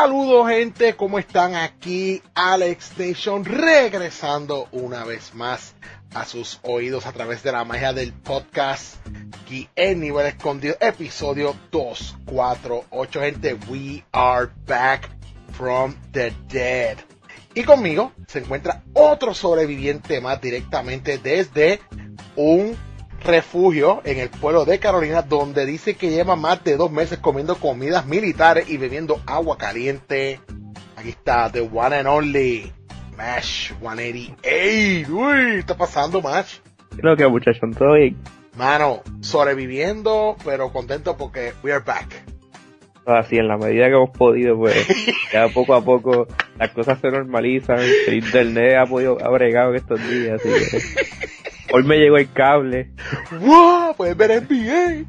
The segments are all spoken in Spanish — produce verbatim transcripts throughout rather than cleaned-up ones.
Saludos, gente, ¿cómo están? Aquí Alex Station regresando una vez más a sus oídos a través de la magia del podcast aquí en Nivel Escondido, episodio doscientos cuarenta y ocho. Gente, we are back from the dead. Y conmigo se encuentra otro sobreviviente más directamente desde un refugio en el pueblo de Carolina, donde dice que lleva más de dos meses comiendo comidas militares y bebiendo agua caliente. Aquí está, the one and only Mash ciento ochenta y ocho. Uy, ¿qué está pasando, Mash? Creo que muchachos, todo bien. Mano, sobreviviendo, pero contento porque we are back. Así, en la medida que hemos podido, pues, ya poco a poco las cosas se normalizan. El internet ha podido, ha bregado estos días, así que hoy me llegó el cable. ¡Wow! Puedes ver N B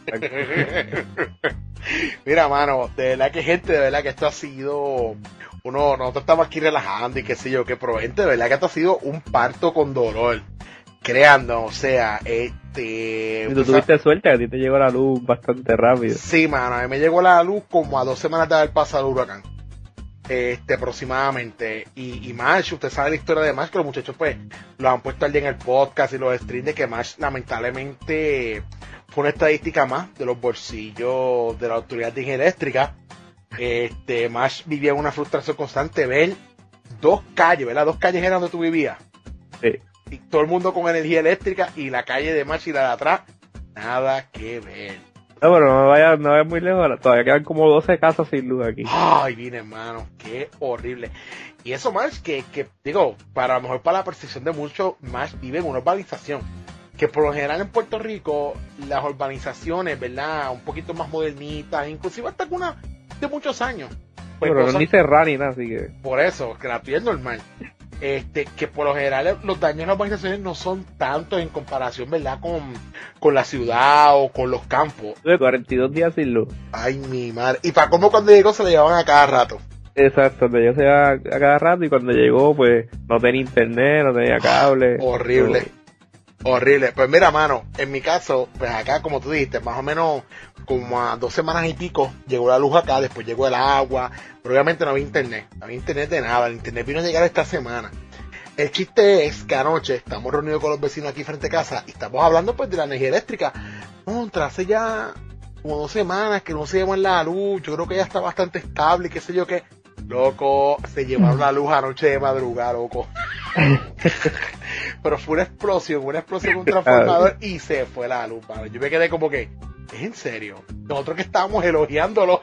A. Mira, mano, de verdad que gente, de verdad que esto ha sido uno, nosotros estamos aquí relajando y qué sé yo, qué, pero gente, de verdad que esto ha sido un parto con dolor. Creando, o sea, este... Y tú tuviste suerte, a ti te llegó la luz bastante rápido. Sí, mano, a mí me llegó la luz como a dos semanas de haber pasado el huracán. Este, aproximadamente. Y, y Mash, usted sabe la historia de Mash, que los muchachos, pues, lo han puesto al día en el podcast y los streams de que Mash, lamentablemente, fue una estadística más de los bolsillos de la Autoridad de Energía Eléctrica. Este, Mash vivía en una frustración constante, ver dos calles, ¿verdad? Dos calles eran donde tú vivías. Sí. Y todo el mundo con energía eléctrica y la calle de Mash y la de atrás, nada que ver. No, pero no vaya, no vaya muy lejos, todavía quedan como doce casas sin luz aquí. Ay, bien, hermano, qué horrible. Y eso más que, que, digo, para a lo mejor para la percepción de muchos, más vive en una urbanización. Que por lo general en Puerto Rico, las urbanizaciones, ¿verdad? Un poquito más modernitas, inclusive hasta algunas de muchos años. Pues pero cosas, no ni cerrar ni nada, así que... Por eso, que la tuya es normal. Este, que por lo general los daños en las urbanizaciones no son tantos en comparación, ¿verdad? Con, con la ciudad o con los campos. Tuve cuarenta y dos días sin luz. Ay, mi madre. Y para cómo cuando llegó se le llevaban a cada rato. Exacto, cuando yo se iba a cada rato y cuando llegó, pues, no tenía internet, no tenía cable. Horrible. Todo. Horrible. Pues mira, mano, en mi caso, pues acá, como tú dijiste, más o menos como a dos semanas y pico, llegó la luz acá, después llegó el agua, pero obviamente no había internet, no había internet de nada, el internet vino a llegar esta semana. El chiste es que anoche estamos reunidos con los vecinos aquí frente a casa y estamos hablando pues de la energía eléctrica. Contra, hace ya como dos semanas que no se llevan la luz, yo creo que ya está bastante estable y qué sé yo qué. Loco, se llevaron la luz anoche de madrugada, loco. Pero fue una explosión, una explosión con un transformador y se fue la luz, mano. Yo me quedé como que, ¿es en serio? Nosotros que estábamos elogiándolo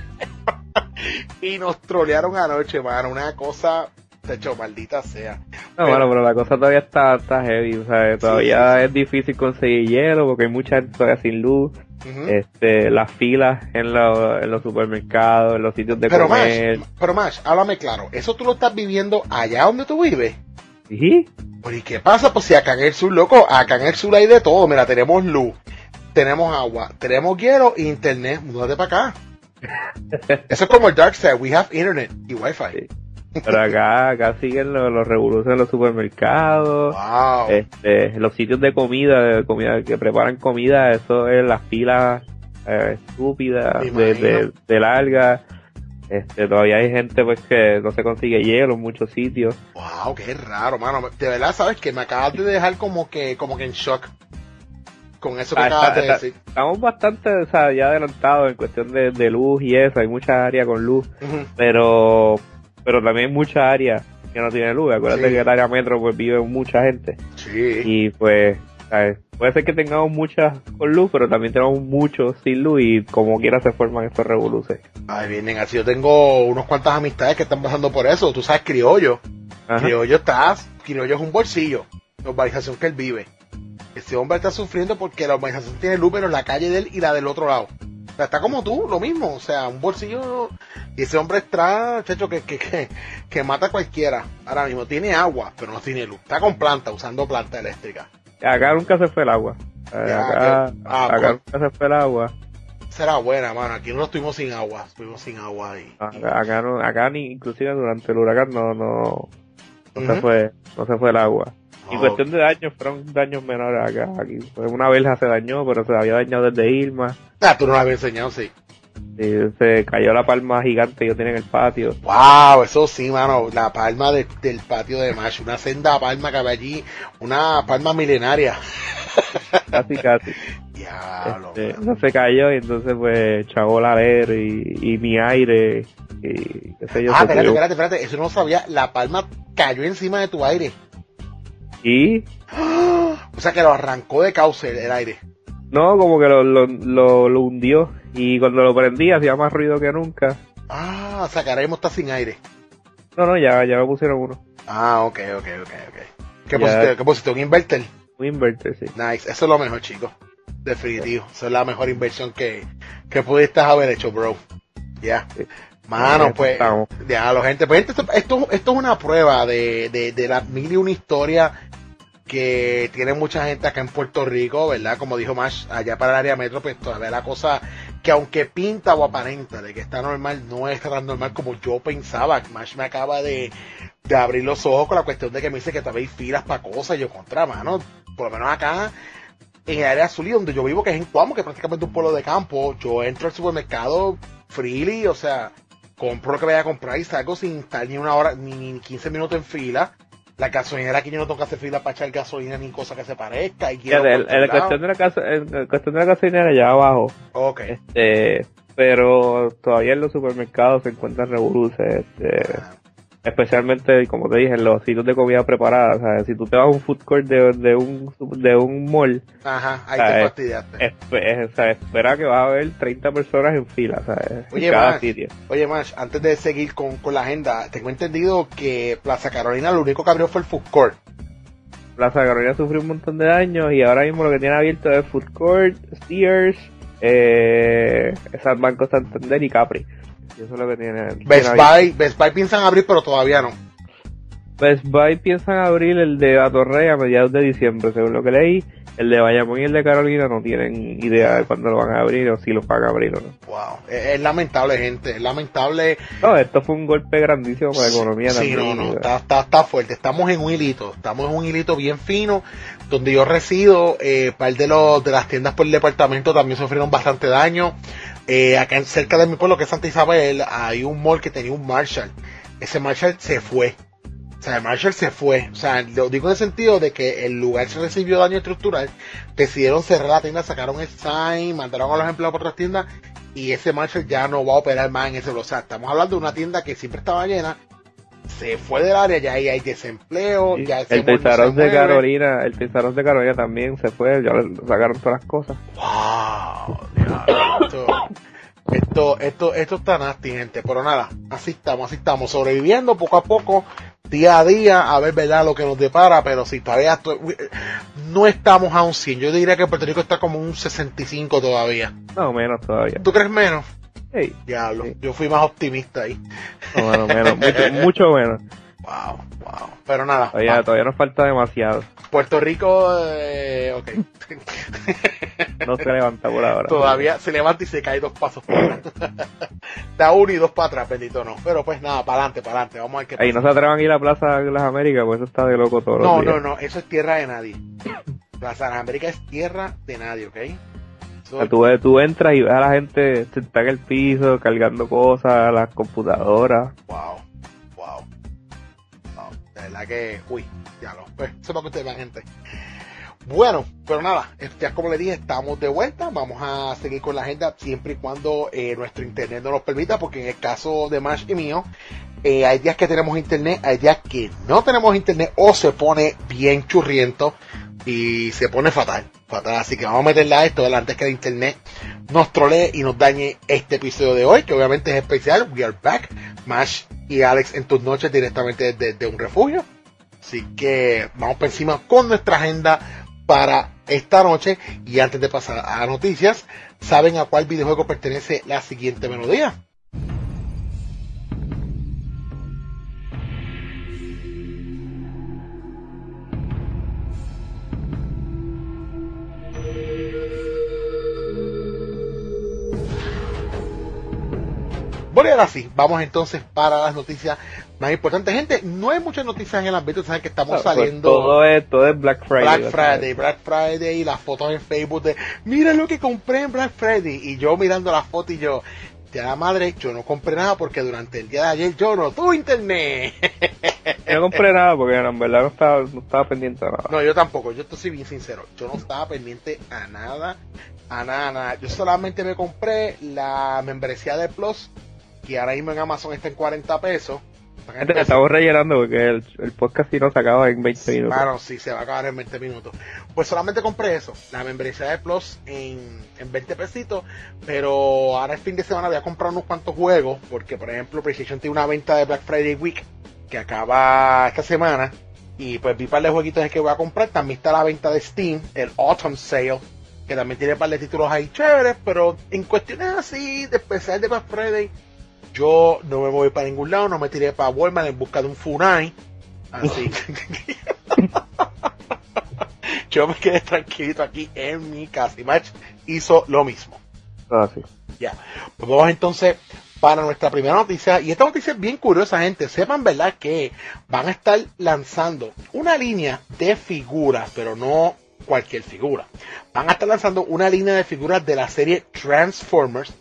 y nos trolearon anoche, mano. Una cosa, de hecho, maldita sea. No, pero, bueno, pero la cosa todavía está, está heavy, o sea, todavía sí, sí, sí. Es difícil conseguir hielo porque hay mucha gente todavía sin luz. Uh-huh. Este, las filas en, lo, en los supermercados, en los sitios de pero comer. Mash, pero Mash, háblame claro, ¿eso tú lo estás viviendo allá donde tú vives? ¿Sí? Pues, ¿y qué pasa? Pues si acá en el sur, loco, acá en el sur hay de todo. Mira, tenemos luz, tenemos agua, tenemos hielo e internet. Múdate para acá. Eso es como el dark side, we have internet y wifi. Sí. Pero acá, acá siguen los, los revoluciones en los supermercados, wow. este, los sitios de comida, de comida que preparan comida, eso es las filas eh, estúpidas, de, de, de larga. Este, todavía hay gente pues que no se consigue hielo en muchos sitios. Wow, qué raro, mano. De verdad, sabes que me acabas de dejar como que, como que en shock con eso que ah, acabas está, de está, decir. Estamos bastante, o sea, ya adelantados en cuestión de, de luz y eso, hay mucha área con luz, uh-huh. pero pero también hay mucha área que no tiene luz. Acuérdate sí. que el área metro pues vive mucha gente. Sí. Y pues, ¿sabes? Puede ser que tengamos muchas con luz, pero también tenemos muchos sin luz y como quiera se forman estos revoluciones. Ay, vienen así. Yo tengo unos cuantas amistades que están pasando por eso. Tú sabes, Criollo. Ajá. Criollo está, Criollo es un bolsillo, la urbanización que él vive. Ese hombre está sufriendo porque la urbanización tiene luz, pero en la calle de él y la del otro lado. O sea, está como tú, lo mismo. O sea, un bolsillo. Y ese hombre está, chacho, que, que, que, que mata a cualquiera. Ahora mismo tiene agua, pero no tiene luz. Está con planta, usando planta eléctrica. Acá nunca se fue el agua. Ya, acá, ah, acá pues, nunca se fue el agua. Será buena, mano. Aquí no estuvimos sin agua. Estuvimos sin agua ahí. Acá, acá, no, acá ni, inclusive durante el huracán no, no, no uh-huh. se fue, no se fue el agua. Y oh. cuestión de daños, fueron daños menores acá. Aquí una verja se dañó, pero se había dañado desde Irma. Ah, tú no la habías enseñado, sí. Sí, se cayó la palma gigante que yo tenía en el patio. Wow, eso sí, mano, la palma de, del patio de Mash, una senda palma que había allí, una palma milenaria. Casi, casi. Diablo. Este, no se cayó y entonces pues echó la leer y, y mi aire y qué sé yo. Ah, espérate, espérate, espérate, eso no lo sabía, la palma cayó encima de tu aire. ¿Y? O sea que lo arrancó de cauce el, el aire. No, como que lo, lo, lo, lo hundió y cuando lo prendí hacía más ruido que nunca. Ah, o sea que ahora mismo está sin aire. No, no, ya, ya me pusieron uno. Ah, ok, ok, ok, ok. ¿Qué pusiste? ¿Qué pusiste? ¿Un inverter? Un inverter, sí. Nice, eso es lo mejor, chicos. Definitivo, eso es la mejor inversión que, que pudiste haber hecho, bro. Ya. Yeah. Sí. Mano, pues, ya, lo gente, pues esto, esto, esto es una prueba de, de, de las mil y una historias que tiene mucha gente acá en Puerto Rico, ¿verdad? Como dijo Mash, allá para el área metro, pues todavía la cosa que aunque pinta o aparenta de que está normal, no es tan normal como yo pensaba. Mash me acaba de, de abrir los ojos con la cuestión de que me dice que todavía hay filas para cosas. Y yo contra, mano, por lo menos acá en el área azul y donde yo vivo, que es en Cuamo, que es prácticamente un pueblo de campo, yo entro al supermercado freely, o sea, compro lo que vaya a comprar y salgo sin estar ni una hora, ni, ni quince minutos en fila. La gasolinera aquí yo no tengo que hacer fila para echar gasolina ni cosa que se parezca. Y el, el, el cuestión de la casa, el, cuestión de la gasolinera allá abajo. Okay. Este, pero todavía en los supermercados se encuentran revoluces, este, ah. especialmente como te dije en los sitios de comida preparada. O sea, si tú te vas a un food court de, de un de un mall, ajá, ahí o sea, te fastidiaste. Es, es, o sea, espera que vas a ver treinta personas en fila, ¿sabes? Oye, en cada Mash, sitio. Oye, Mash, antes de seguir con, con la agenda, tengo entendido que Plaza Carolina lo único que abrió fue el food court. Plaza Carolina sufrió un montón de daños y ahora mismo lo que tiene abierto es food court, Sears, eh, San Banco Santander y Capri. Y eso es lo que tiene. Best Buy, Best Buy piensan abrir, pero todavía no. Best Buy piensan abrir el de Atorrey a mediados de diciembre, según lo que leí. El de Bayamón y el de Carolina no tienen idea de cuándo lo van a abrir o si lo van a abrir o no. Wow, es, es lamentable, gente, es lamentable. No, esto fue un golpe grandísimo para la economía sí, también. Sí, no, no, está, está, está fuerte. Estamos en un hilito, estamos en un hilito bien fino. Donde yo resido, eh, par de, los, de las tiendas por el departamento también sufrieron bastante daño. Eh, acá en, cerca de mi pueblo, que es Santa Isabel, hay un mall que tenía un Marshall. Ese Marshall se fue. O sea, el Marshall se fue. O sea, lo digo en el sentido de que el lugar se recibió daño estructural. Decidieron cerrar la tienda, sacaron el sign, mandaron a los empleados por otras tiendas. Y ese Marshall ya no va a operar más en ese lugar. O sea, estamos hablando de una tienda que siempre estaba llena. Se fue del área, ya ahí hay desempleo. Sí, ya el Tesaros de Carolina, el Tesaros de Carolina también se fue. Ya le sacaron todas las cosas. Wow, esto, esto, esto, esto está nasty, gente. Pero nada, así estamos, así estamos. Sobreviviendo poco a poco. Día a día, a ver, verdad, lo que nos depara, pero si todavía estoy, no estamos a un cien, yo diría que Puerto Rico está como un sesenta y cinco todavía. No, menos todavía. ¿Tú crees menos? Sí. Diablo, Sí. Yo fui más optimista ahí. No, bueno, menos, mucho, mucho menos. Wow, wow. Pero nada. Todavía, todavía nos falta demasiado. Puerto Rico, eh, ok. No se levanta por ahora. Todavía se levanta y se cae dos pasos por atrás. Da uno y dos para atrás, bendito no. Pero pues nada, para adelante, para adelante. Vamos a ver qué pasa. Ahí no se atrevan a ir a la Plaza de las Américas, pues eso está de loco todo. No, no, no, eso es tierra de nadie. Plaza de las Américas es tierra de nadie, ¿ok? O sea, tú, tú entras y ves a la gente sentada en el piso, cargando cosas, las computadoras. Wow, wow. Wow. De verdad que, uy, ya lo, pues, eso es lo que ustedes ven, gente. Bueno, pero nada, ya como les dije, estamos de vuelta, vamos a seguir con la agenda siempre y cuando eh, nuestro internet nos lo permita, porque en el caso de Mash y mío, eh, hay días que tenemos internet, hay días que no tenemos internet o se pone bien churriento y se pone fatal, fatal, así que vamos a meterle a esto antes que el internet nos trolee y nos dañe este episodio de hoy, que obviamente es especial. We are back, Mash y Alex en tus noches directamente desde, desde un refugio, así que vamos por encima con nuestra agenda para esta noche. Y antes de pasar a noticias, ¿saben a cuál videojuego pertenece la siguiente melodía? Bueno, y ahora sí, vamos entonces para las noticias más importantes. Gente, no hay muchas noticias en el ámbito, saben que estamos no, saliendo... Pues todo, es, todo es Black Friday. Black Friday, Black Friday, y las fotos en Facebook de, mira lo que compré en Black Friday. Y yo mirando la foto y yo, ya la madre, yo no compré nada porque durante el día de ayer yo no tuve internet. Yo no compré nada porque en verdad no estaba, no estaba pendiente a nada. No, yo tampoco, yo estoy bien sincero. Yo no estaba pendiente a nada, a nada, a nada. Yo solamente me compré la membresía de Plus, que ahora mismo en Amazon está en cuarenta pesos. Gente, te estamos rellenando porque el, el podcast sí no se acaba en veinte minutos. Claro, sí, se va a acabar en veinte minutos. Pues solamente compré eso, la membresía de Plus en, en veinte pesitos, pero ahora el fin de semana voy a comprar unos cuantos juegos, porque por ejemplo PlayStation tiene una venta de Black Friday Week que acaba esta semana, y pues vi un par de jueguitos que voy a comprar. También está la venta de Steam, el Autumn Sale, que también tiene un par de títulos ahí chéveres, pero en cuestiones así, de especial de Black Friday, yo no me voy para ningún lado, no me tiré para Walmart en busca de un Funai, así yo me quedé tranquilito aquí en mi casa, y Match hizo lo mismo. Ah, sí. Ya, pues vamos entonces para nuestra primera noticia, y esta noticia es bien curiosa, gente. Sepan, ¿verdad?, que van a estar lanzando una línea de figuras, pero no cualquier figura. Van a estar lanzando una línea de figuras de la serie Transformers,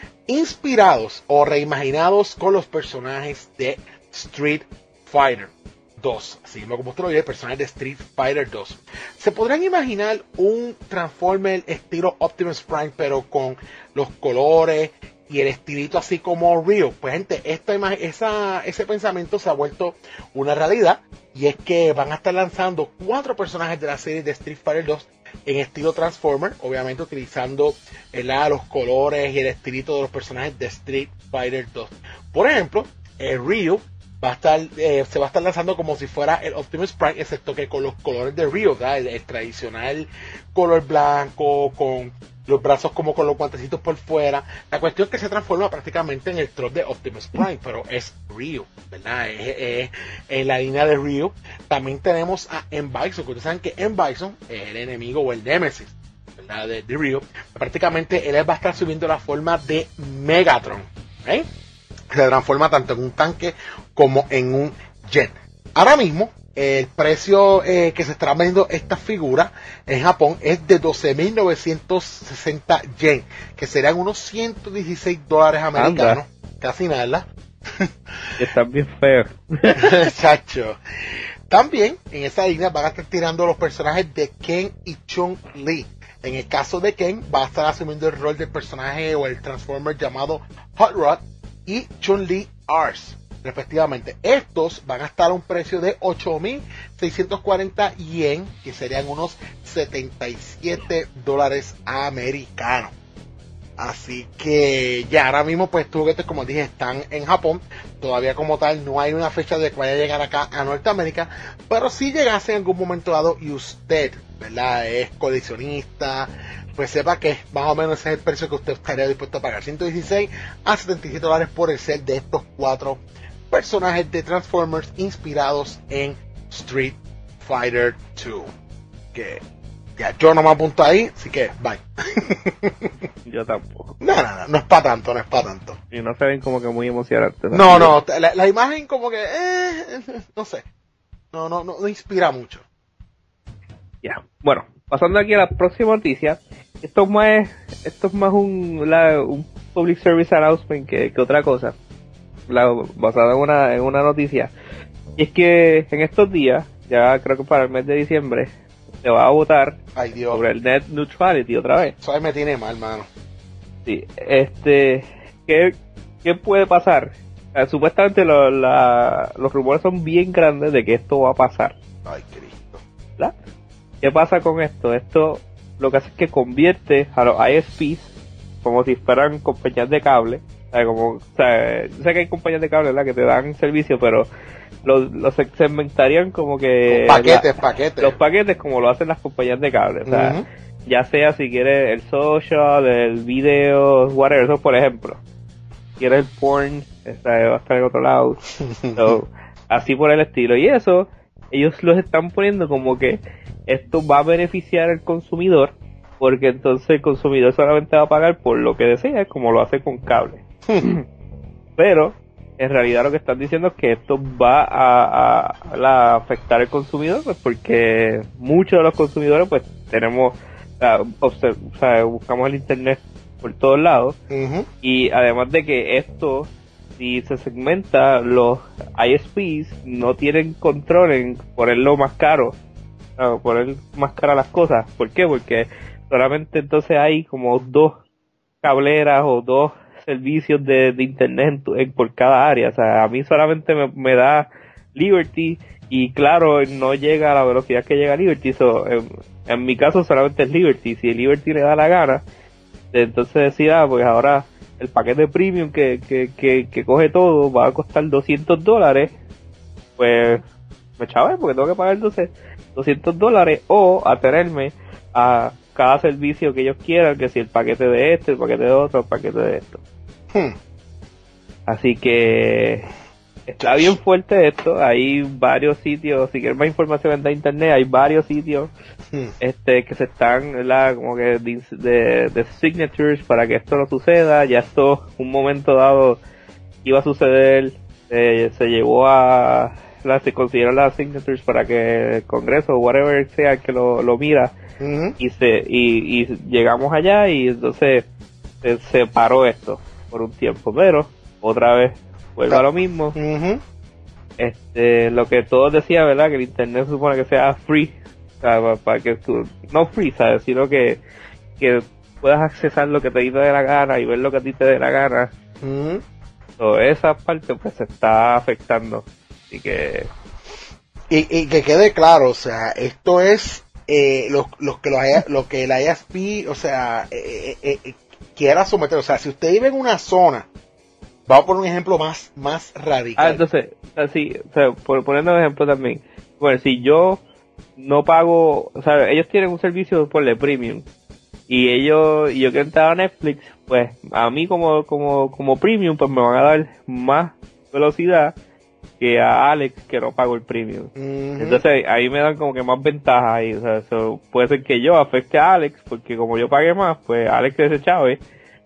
inspirados o reimaginados con los personajes de Street Fighter dos. Así como usted lo dice, personajes de Street Fighter dos. Se podrán imaginar un Transformer estilo Optimus Prime, pero con los colores y el estilito así como Ryu. Pues gente, esta imagen, esa, ese pensamiento se ha vuelto una realidad, y es que van a estar lanzando cuatro personajes de la serie de Street Fighter dos en estilo Transformer, obviamente utilizando el, los colores y el estilito de los personajes de Street Fighter dos. Por ejemplo, el Ryu va a estar, eh, se va a estar lanzando como si fuera el Optimus Prime, excepto que con los colores de Ryu, el, el tradicional color blanco, con los brazos como con los guantecitos por fuera. La cuestión es que se transforma prácticamente en el trop de Optimus Prime, pero es Ryu, ¿verdad? Es, es, es la línea de Ryu. También tenemos a M. Bison, que ustedes saben que M. Bison es el enemigo o el Nemesis, ¿verdad?, de, de Ryu. Prácticamente él va a estar subiendo la forma de Megatron, ¿eh? Se transforma tanto en un tanque como en un jet. Ahora mismo, el precio eh, que se está vendiendo esta figura en Japón es de doce mil novecientos sesenta yen, que serían unos ciento dieciséis dólares americanos. Anda. Casi nada. Están bien feos. Chacho. También en esa línea van a estar tirando los personajes de Ken y Chun-Li. En el caso de Ken, va a estar asumiendo el rol del personaje o el Transformer llamado Hot Rod, y Chun-Li Ars, respectivamente. Estos van a estar a un precio de ocho mil seiscientos cuarenta yen, que serían unos setenta y siete dólares americanos. Así que ya ahora mismo, pues estos juguetes, como dije, están en Japón. Todavía como tal no hay una fecha de que vaya a llegar acá a Norteamérica, pero si llegase en algún momento dado y usted, ¿verdad?, es coleccionista, pues sepa que más o menos ese es el precio que usted estaría dispuesto a pagar, ciento dieciséis a setenta y siete dólares por el set de estos cuatro personajes de Transformers inspirados en Street Fighter dos. Que ya yo no me apunto ahí, así que bye. Yo tampoco. No, no, no, no es para tanto, no es para tanto. Y no se ven como que muy emocionantes. No, no, la, la imagen como que, eh, no sé, no, no, no, no inspira mucho. Ya, bueno, pasando aquí a la próxima noticia. Esto es más, esto es más un, la, un public service announcement que, que otra cosa, la, basada en una, en una noticia. Y es que en estos días, ya creo que para el mes de diciembre, se va a votar Ay, Dios. sobre el net neutrality otra vez. Eso me tiene mal, mano. Sí, este, ¿qué, qué puede pasar? Eh, supuestamente lo, la, los rumores son bien grandes de que esto va a pasar. Ay, Cristo. ¿Verdad? ¿Qué pasa con esto? Esto lo que hace es que convierte a los I S Ps como si fueran compañías de cable. O sea, como, o sea, yo sé que hay compañías de cable, ¿verdad?, que te dan servicio, pero los, los segmentarían como que... Los paquetes, la, paquetes. Los paquetes como lo hacen las compañías de cable. O sea, uh-huh. Ya sea si quieres el social, el video, whatever, eso por ejemplo. Si quieres el porn, o sea, va a estar en otro lado. So, así por el estilo. Y eso, ellos los están poniendo como que esto va a beneficiar al consumidor, porque entonces el consumidor solamente va a pagar por lo que desea, como lo hace con cable. pero en realidad lo que están diciendo es que esto va a, a, a afectar al consumidor, pues porque muchos de los consumidores pues tenemos, uh, observ- o sea, buscamos el internet por todos lados, uh-huh. Y además de que esto, si se segmenta, los I S Ps no tienen control en ponerlo más caro, o poner más cara las cosas. ¿Por qué? Porque solamente entonces hay como dos cableras o dos servicios de, de internet en, en, por cada área. O sea, a mí solamente me, me da Liberty y claro, no llega a la velocidad que llega Liberty. So, en, en mi caso solamente es Liberty. Si Liberty le da la gana, entonces decía, ah, pues ahora el paquete premium que, que, que, que coge todo va a costar doscientos dólares, pues me chavé porque tengo que pagar entonces doscientos dólares o atenerme a cada servicio que ellos quieran, que si el paquete de este, el paquete de otro, el paquete de esto. Hmm. Así que está bien fuerte esto. Hay varios sitios, si quieres más información en la internet, hay varios sitios hmm. este que se están, ¿verdad? Como que de, de, de signatures para que esto no suceda. Ya esto, un momento dado, iba a suceder, eh, se llevó a, la, se consiguieron las signatures para que el Congreso o whatever sea que lo, lo mira. Uh-huh. y se y, y llegamos allá y entonces se, se paró esto por un tiempo, pero otra vez vuelve a lo mismo. Uh-huh. Este, lo que todos decían, ¿verdad? Que el internet se supone que sea free, o sea, para, para que tú, no free, ¿sabes? Sino que, que puedas accesar lo que te dé la gana y ver lo que a ti te dé la gana. Uh-huh. So, esa parte pues se está afectando, así que y, y que quede claro, o sea, esto es Eh, lo, lo que lo, haya, lo que el I S P, o sea, eh, eh, eh, quiera someter, o sea, si usted vive en una zona, vamos a poner un ejemplo más, más radical. Ah, entonces, así, o sea, por poner un ejemplo también, bueno, si yo no pago, o sea, ellos tienen un servicio por el premium, y ellos, y yo quiero entrar a Netflix, pues, a mí como, como, como premium, pues me van a dar más velocidad que a Alex que no pago el premium. Uh-huh. Entonces ahí me dan como que más ventaja ahí, o sea, eso puede ser que yo afecte a Alex porque como yo pagué más, pues Alex es ese chave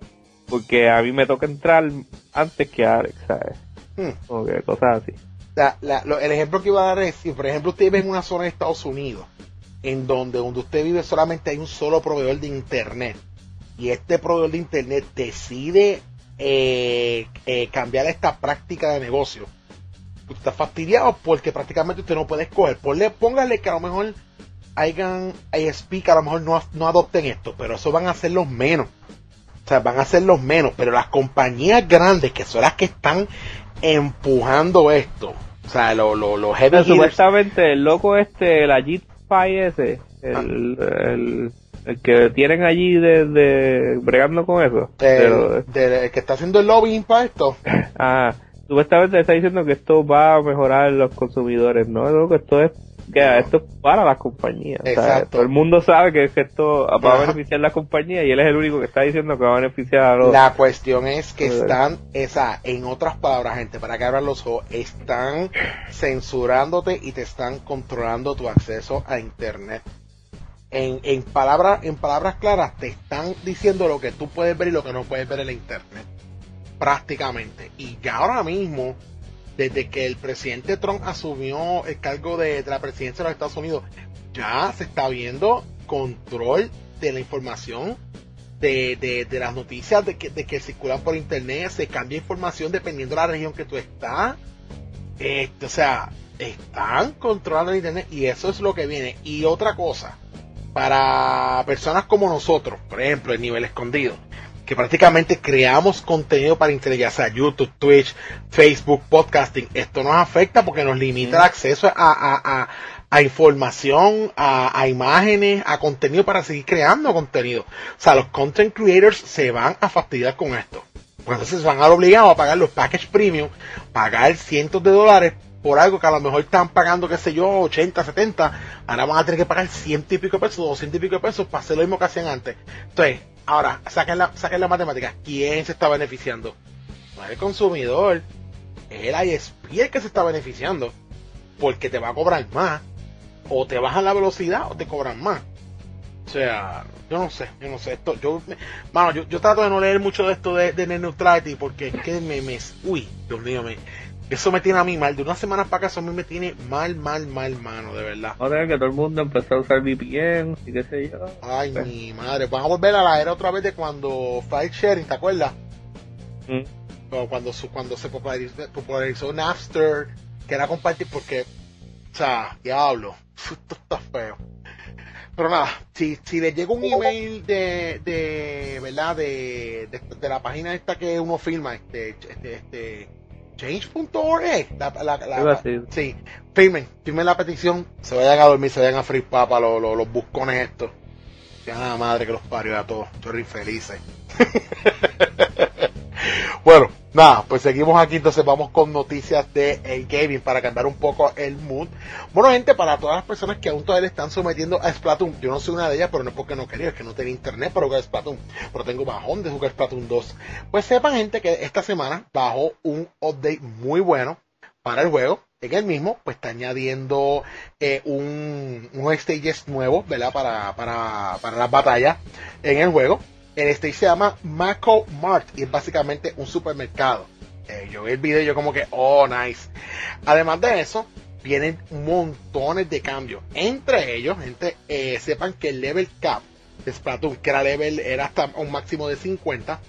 porque a mí me toca entrar antes que a Alex, ¿sabes? Hmm. Como que cosas así. La, la, lo, el ejemplo que iba a dar es, si por ejemplo usted vive en una zona de Estados Unidos en donde donde usted vive solamente hay un solo proveedor de internet y este proveedor de internet decide eh, eh, cambiar esta práctica de negocio, usted está fastidiado porque prácticamente usted no puede escoger. Ponle, póngale que a lo mejor hayan I S P que a lo mejor no, no adopten esto, pero eso van a ser los menos. O sea, van a ser los menos. Pero las compañías grandes, que son las que están empujando esto, o sea, los lo, lo heavy hitters. Supuestamente el loco este, el Ajit Pai ese, el, ah. el, el que tienen allí de, de bregando con eso. El, pero, de, el que está haciendo el lobbying para esto. Ah. Supuestamente está diciendo que esto va a mejorar los consumidores, ¿no? No, que esto es que no. Esto es para las compañías. Exacto. O sea, todo el mundo sabe que, que esto va Ajá. a beneficiar a las compañías y él es el único que está diciendo que va a beneficiar a los... La cuestión es que están, esa, en otras palabras, gente, para que abran los ojos, están censurándote y te están controlando tu acceso a internet. En, en palabras, en palabras claras, te están diciendo lo que tú puedes ver y lo que no puedes ver en la internet. Prácticamente. Y ya ahora mismo, desde que el presidente Trump asumió el cargo de, de la presidencia de los Estados Unidos, ya se está viendo control de la información, de, de, de las noticias de que, de que circulan por internet, se cambia información dependiendo de la región que tú estás. Este, o sea, están controlando el internet y eso es lo que viene. Y otra cosa, para personas como nosotros, por ejemplo, el nivel escondido, que prácticamente creamos contenido para internet, ya sea YouTube, Twitch, Facebook, podcasting, esto nos afecta porque nos limita el acceso a, a, a, a información, a, a imágenes, a contenido para seguir creando contenido. O sea, los content creators se van a fastidiar con esto. Pues entonces se van a ver obligados a pagar los packages premium, pagar cientos de dólares por algo que a lo mejor están pagando, qué sé yo, ochenta, setenta, ahora van a tener que pagar ciento y pico de pesos, doscientos y pico de pesos para hacer lo mismo que hacían antes. Entonces, ahora, saquen la, saquen la matemática. ¿Quién se está beneficiando? No es el consumidor, es el I S P el que se está beneficiando, porque te va a cobrar más, o te bajan la velocidad o te cobran más. O O sea, yo no sé, yo no sé. Esto, yo, mano, yo, yo trato de no leer mucho de esto de, de Net Neutrality porque es que me, me, uy, Dios mío, me, eso me tiene a mí mal. De unas semanas para acá, eso a mí me tiene mal, mal, mal, mano, de verdad. Ahora que todo el mundo empezó a usar V P N y qué sé yo. Ay, pues. Mi madre. Vamos a volver a la era otra vez de cuando file sharing, ¿te acuerdas? Mm. Como cuando, cuando se popularizó, popularizó Napster, que era compartir porque, o sea, diablo, esto está feo. Pero nada, si, si les llega un email de, de verdad, de, de, de la página esta que uno firma, este, este, este change punto org, eh, la, la, la, la, sí, firmen, firmen la petición, se vayan a dormir, se vayan a freír papa los, los, los buscones estos. Ya la madre que los parió a todos, estoy infelices. Bueno, nada, pues seguimos aquí, entonces vamos con noticias de el gaming para cambiar un poco el mood. Bueno, gente, para todas las personas que aún todavía le están sometiendo a Splatoon, yo no soy una de ellas, pero no es porque no quería, es que no tenía internet para jugar Splatoon, pero tengo bajón de jugar Splatoon dos. Pues sepan, gente, que esta semana bajó un update muy bueno para el juego. En el mismo, pues está añadiendo eh, un, unos stages nuevos, ¿verdad? Para, para, para las batallas en el juego. El stage se llama Mako Mart y es básicamente un supermercado. Eh, yo vi el video y yo como que, oh, nice. Además de eso, vienen montones de cambios. Entre ellos, gente, eh, sepan que el level cap de Splatoon, que era level, era hasta un máximo de cincuenta,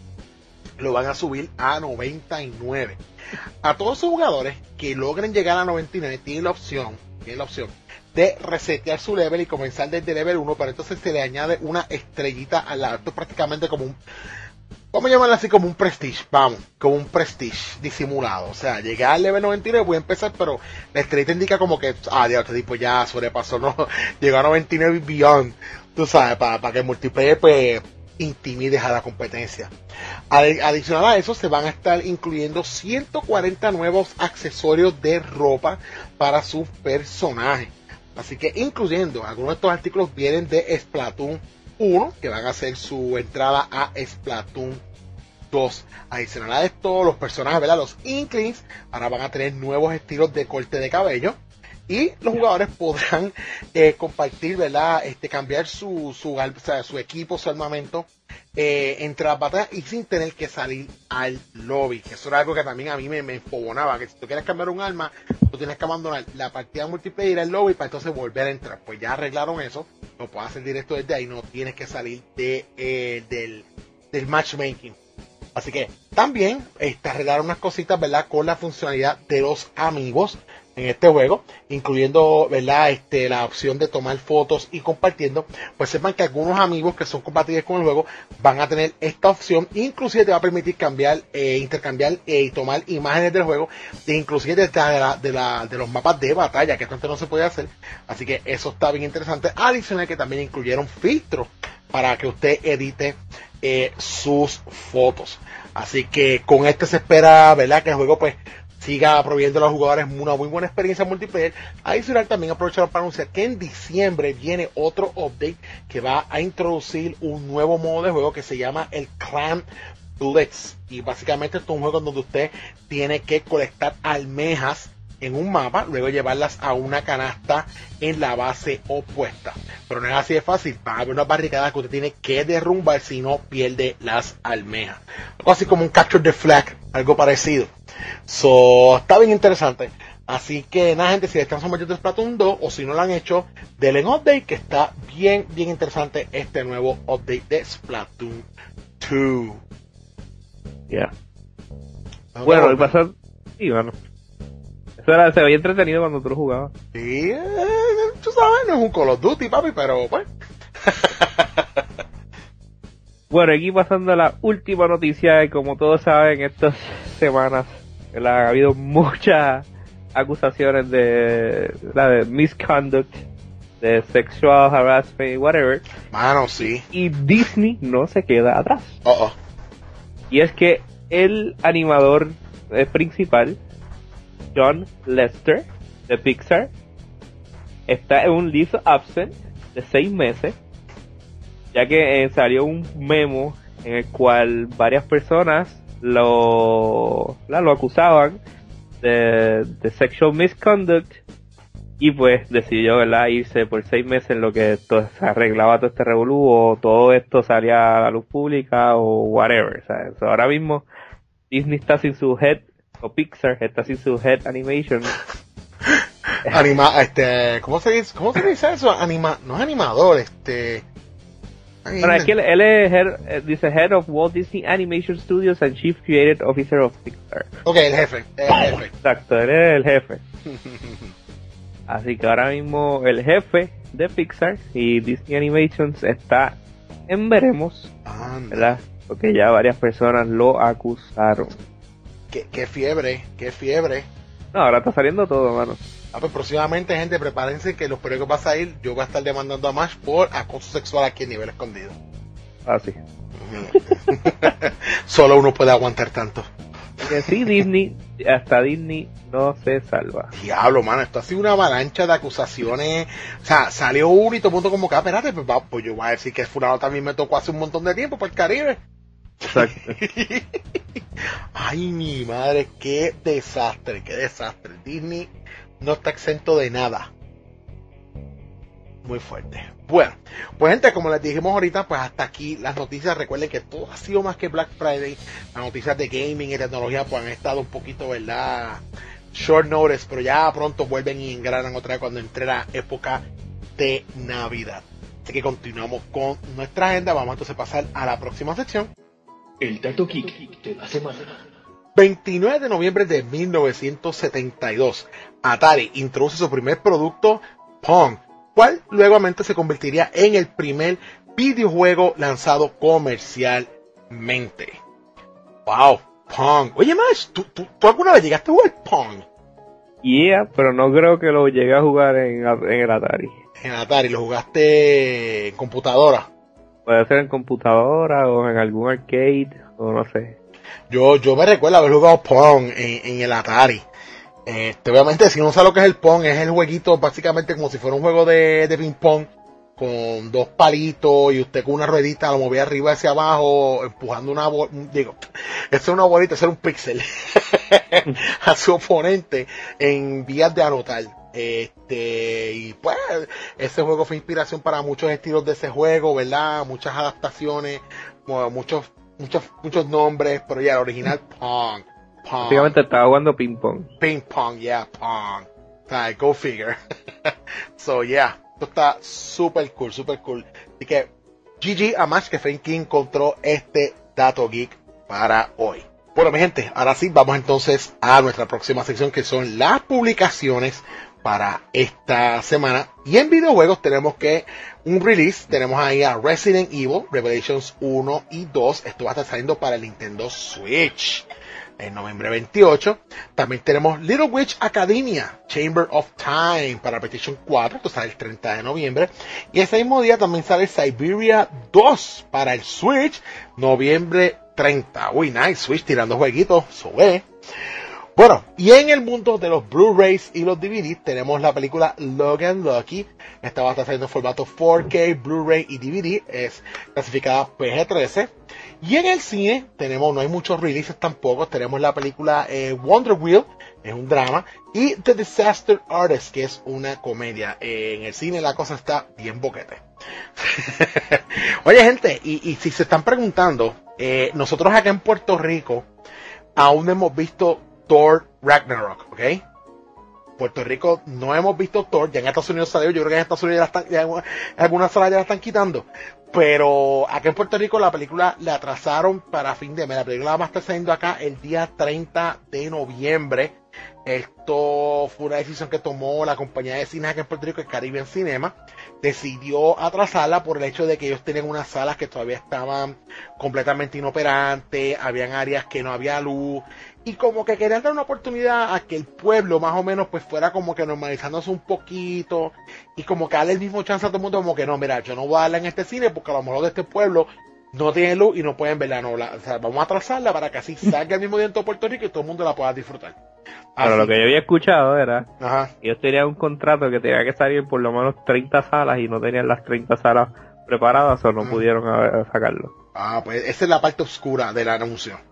lo van a subir a noventa y nueve. A todos esos jugadores que logren llegar a noventa y nueve tienen la opción, tienen la opción de resetear su level y comenzar desde level uno, pero entonces se le añade una estrellita al lado. Esto es prácticamente como un, vamos a llamarlo así, como un prestige, vamos, como un prestige disimulado. O sea, llegué al level noventa y nueve, voy a empezar, pero la estrellita indica como que, ah, Dios, este tipo ya sobrepasó, no, llegó a noventa y nueve y beyond, tú sabes, para, para que el multiplayer, pues, intimides a la competencia. Adicional a eso, se van a estar incluyendo ciento cuarenta nuevos accesorios de ropa para sus personajes. Así que incluyendo algunos de estos artículos vienen de Splatoon uno, que van a hacer su entrada a Splatoon dos. Adicional a esto, los personajes, ¿verdad? Los Inklings ahora van a tener nuevos estilos de corte de cabello. Y los jugadores podrán eh, compartir, ¿verdad? Este, cambiar su, su, o sea, su equipo, su armamento eh, entre las batallas y sin tener que salir al lobby. Que eso era algo que también a mí me, me enfobonaba. Que si tú quieres cambiar un arma, tú tienes que abandonar la partida multiplayer al lobby para entonces volver a entrar. Pues ya arreglaron eso. Lo puedes hacer directo desde ahí. No tienes que salir de, eh, del, del matchmaking. Así que también este, arreglaron unas cositas, ¿verdad? Con la funcionalidad de los amigos en este juego, incluyendo, ¿verdad? Este, la opción de tomar fotos y compartiendo. Pues sepan que algunos amigos que son compatibles con el juego van a tener esta opción. Inclusive te va a permitir cambiar, eh, intercambiar eh, y tomar imágenes del juego, e inclusive de, la, de, la, de los mapas de batalla, que esto antes no se podía hacer. Así que eso está bien interesante. Adicional que también incluyeron filtros para que usted edite eh, sus fotos. Así que con este se espera, ¿verdad? Que el juego pues siga proveyendo a los jugadores una muy buena experiencia multiplayer. Adicional también aprovecharon para anunciar que en diciembre viene otro update que va a introducir un nuevo modo de juego que se llama el Clan Blitz. Y básicamente esto es un juego donde usted tiene que colectar almejas en un mapa, luego llevarlas a una canasta en la base opuesta. Pero no es así de fácil, va a haber una barricada que usted tiene que derrumbar si no pierde las almejas. Algo así como un Capture the Flag, algo parecido. So, está bien interesante. Así que nada, gente, si le están sometiendo Splatoon dos o si no lo han hecho, denle un update que está bien, bien interesante este nuevo update de Splatoon dos. Ya. Yeah. Bueno, y pasar... Sí, bueno. Eso era, se veía entretenido cuando tú lo jugabas. Sí, eh, tú sabes, no es un Call of Duty, papi, pero bueno. Bueno, aquí pasando a la última noticia, y como todos saben, estas semanas ¿verdad? Ha habido muchas acusaciones de, la de misconduct, de sexual harassment, whatever. Mano, sí. Y Disney no se queda atrás. Oh, oh. Y es que el animador eh, principal, John Lester, de Pixar, está en un leave absent de seis meses, ya que eh, salió un memo en el cual varias personas lo, la, lo acusaban de, de sexual misconduct y pues decidió, ¿verdad?, irse por seis meses en lo que todo, se arreglaba todo este revolú o todo esto salía a la luz pública o whatever, ¿sabes? So, ahora mismo Disney está sin su head, o Pixar está sin su head animation. Anima, este, ¿cómo se dice, cómo se dice eso? Anima, no es animador, este... Bueno, es que él, él es head, dice Head of Walt Disney Animation Studios and Chief Creative Officer of Pixar. Ok, el jefe, el jefe. Exacto, él es el jefe. Así que ahora mismo el jefe de Pixar y Disney Animations está en veremos, ¿verdad? Porque ya varias personas lo acusaron. Qué, qué fiebre, qué fiebre. No, ahora está saliendo todo, mano. Ah, pues próximamente, gente, prepárense que los periódicos va a salir. Yo voy a estar demandando a Mash por acoso sexual aquí en Nivel Escondido. Ah, sí. Solo uno puede aguantar tanto. Que sí, Disney, hasta Disney no se salva. Diablo, mano, esto ha sido una avalancha de acusaciones. O sea, salió uno y todo el mundo como que, ah, espérate, pues, va, pues yo voy a decir que fulano también me tocó hace un montón de tiempo por el Caribe. Exacto. Ay, mi madre, qué desastre, qué desastre. Disney no está exento de nada. Muy fuerte. Bueno, pues gente, como les dijimos ahorita, pues hasta aquí las noticias. Recuerden que todo ha sido más que Black Friday. Las noticias de gaming y tecnología pues han estado un poquito, ¿verdad?, short notice, pero ya pronto vuelven y engranan otra vez cuando entre la época de Navidad. Así que continuamos con nuestra agenda. Vamos entonces a pasar a la próxima sección. El dato geek de la semana. veintinueve de noviembre de mil novecientos setenta y dos, Atari introduce su primer producto, Pong, cual luegamente se convertiría en el primer videojuego lanzado comercialmente. Wow, Pong. Oye, Mash, ¿tú, tú, ¿tú alguna vez llegaste a jugar Pong? Yeah, pero no creo que lo llegue a jugar en, en el Atari. En Atari, ¿lo jugaste en computadora? Puede ser en computadora o en algún arcade, o no sé. Yo, yo me recuerdo haber jugado Pong en, en el Atari. Este, obviamente, si no sabe lo que es el Pong, es el jueguito básicamente como si fuera un juego de, de ping pong con dos palitos y usted con una ruedita lo movía arriba hacia abajo empujando una bolita, digo, esa es una bolita, ese era un píxel a su oponente en vías de anotar. Este, y pues ese juego fue inspiración para muchos estilos de ese juego, ¿verdad? Muchas adaptaciones, muchos muchos muchos nombres, pero ya el original Pong. Pong. Básicamente estaba jugando ping pong. Ping pong, yeah, Pong. Right, go figure. So yeah, esto está super cool, super cool. Así que G G a Mash, que fue quien encontró este dato geek para hoy. Bueno, mi gente, ahora sí, vamos entonces a nuestra próxima sección, que son las publicaciones para esta semana. Y en videojuegos tenemos que un release, tenemos ahí a Resident Evil Revelations uno y dos. Esto va a estar saliendo para el Nintendo Switch en noviembre veintiocho. También tenemos Little Witch Academia Chamber of Time para PlayStation cuatro, esto sale el treinta de noviembre. Y ese mismo día también sale Siberia dos para el Switch, noviembre treinta. Uy, nice, Switch tirando jueguitos, sube. Bueno, y en el mundo de los Blu-rays y los D V Ds tenemos la película Logan Lucky. Esta va a estar saliendo en formato cuatro K, Blu-ray y D V D. Es clasificada P G trece. Y en el cine tenemos, no hay muchos releases tampoco. Tenemos la película eh, Wonder Wheel, es un drama. Y The Disaster Artist, que es una comedia. Eh, en el cine la cosa está bien boquete. Oye, gente, y, y si se están preguntando, eh, nosotros acá en Puerto Rico aún no hemos visto Thor Ragnarok, ¿ok? Puerto Rico no hemos visto Thor, ya en Estados Unidos salió, yo creo que en Estados Unidos ya la están, ya en algunas salas ya la están quitando, pero acá en Puerto Rico la película la atrasaron para fin de mes. La película va a estar saliendo acá el día treinta de noviembre. Esto fue una decisión que tomó la compañía de cines acá en Puerto Rico, el Caribbean Cinema. Decidió atrasarla por el hecho de que ellos tenían unas salas que todavía estaban completamente inoperantes, habían áreas que no había luz, y como que querían dar una oportunidad a que el pueblo más o menos pues fuera como que normalizándose un poquito, y como que darle el mismo chance a todo el mundo, como que no, mira, yo no voy a darle en este cine porque a lo mejor de este pueblo no tiene luz y no pueden verla, no, la, o sea, vamos a atrasarla para que así salga el mismo día en todo Puerto Rico y todo el mundo la pueda disfrutar. Pero lo que yo había escuchado era, Ajá. ellos tenían un contrato que tenía que salir por lo menos treinta salas y no tenían las treinta salas preparadas o no Ajá. pudieron a, a sacarlo. Ah, pues esa es la parte oscura del anuncio.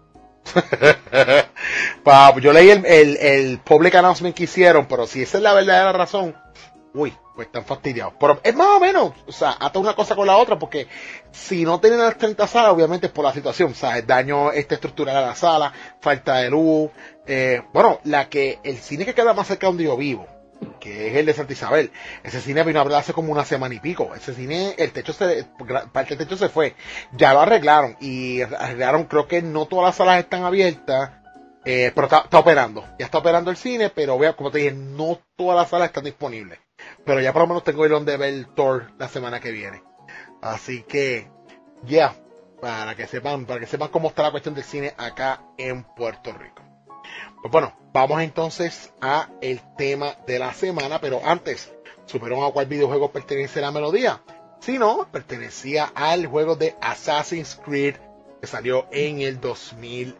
Pa, yo leí el, el, el public announcement que hicieron, pero si esa es la verdadera razón, uy, pues están fastidiados. Pero es más o menos, o sea, hasta una cosa con la otra, porque si no tienen las treinta salas, obviamente es por la situación, o sea, el daño este estructural a la sala, falta de luz, eh, bueno, la que, el cine que queda más cerca de donde yo vivo, que es el de Santa Isabel, ese cine vino a abrir hace como una semana y pico, ese cine, el techo se, parte del techo se fue, ya lo arreglaron, y arreglaron, creo que no todas las salas están abiertas, eh, pero está, está operando, ya está operando el cine, pero vea, como te dije, no todas las salas están disponibles. Pero ya por lo menos tengo el donde ver el Thor la semana que viene. Así que, ya, yeah, para que sepan, para que sepan cómo está la cuestión del cine acá en Puerto Rico. Pues bueno, vamos entonces a el tema de la semana, pero antes, ¿supieron a cuál videojuego pertenece la melodía? Si no, pertenecía al juego de Assassin's Creed que salió en el dos mil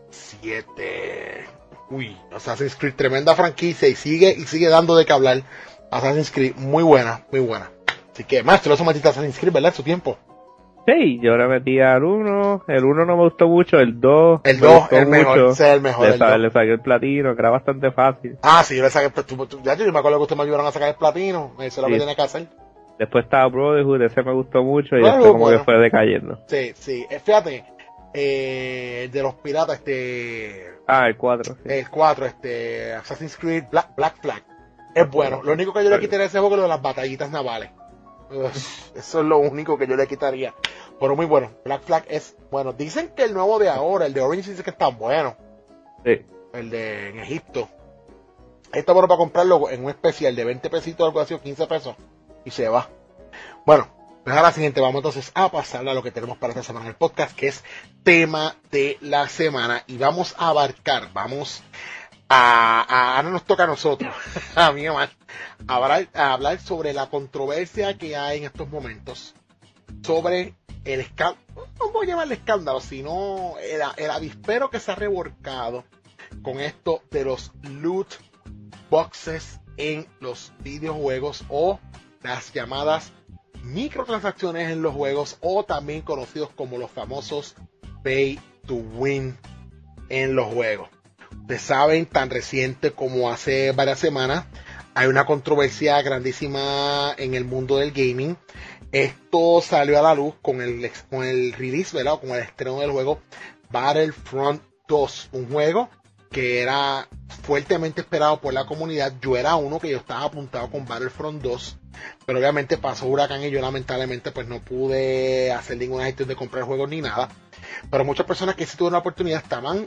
siete. Uy, Assassin's Creed, tremenda franquicia y sigue y sigue dando de qué hablar. Assassin's Creed, muy buena, muy buena. Así que, maestro, eso matita Assassin's Creed, ¿verdad? En su tiempo. Sí, yo le metí al uno, el uno no me gustó mucho, el dos el dos, el mejor, ese es el mejor. Le, el sa- le saqué el platino, que era bastante fácil. Ah, sí, yo le saqué el platino. Ya yo me acuerdo que ustedes me ayudaron a sacar el platino, eso es lo Sí. que tenía que hacer. Después estaba Brotherhood, ese me gustó mucho y Brotherhood, después como bueno. que fue decayendo. Sí, sí, eh, fíjate, eh, de los piratas, este, Ah, el cuatro, sí. el cuatro, este, Assassin's Creed Black, Black Flag, es bueno. Lo único que yo le quitaría a ese juego es lo de las batallitas navales. Ugh, eso es lo único que yo le quitaría. Pero muy bueno. Black Flag es bueno. Dicen que el nuevo de ahora, el de Orange, dice que está bueno. Sí. El de en Egipto. Está bueno para comprarlo en un especial de veinte pesitos, algo así, o quince pesos. Y se va. Bueno, pues ahora siguiente, vamos entonces a pasar a lo que tenemos para esta semana en el podcast, que es tema de la semana. Y vamos a abarcar, vamos a, a ahora nos toca a nosotros, a mí más, a hablar, a hablar sobre la controversia que hay en estos momentos sobre el escándalo, no voy a llamarle escándalo, sino el, el avispero que se ha revolcado con esto de los loot boxes en los videojuegos o las llamadas microtransacciones en los juegos o también conocidos como los famosos pay to win en los juegos. Ustedes saben, tan reciente como hace varias semanas, hay una controversia grandísima en el mundo del gaming. Esto salió a la luz con el, con el release, ¿verdad? Con el estreno del juego Battlefront dos, un juego que era fuertemente esperado por la comunidad. Yo era uno que yo estaba apuntado con Battlefront dos, pero obviamente pasó huracán y yo lamentablemente pues no pude hacer ninguna gestión de comprar juegos ni nada. Pero muchas personas que sí tuvieron la oportunidad estaban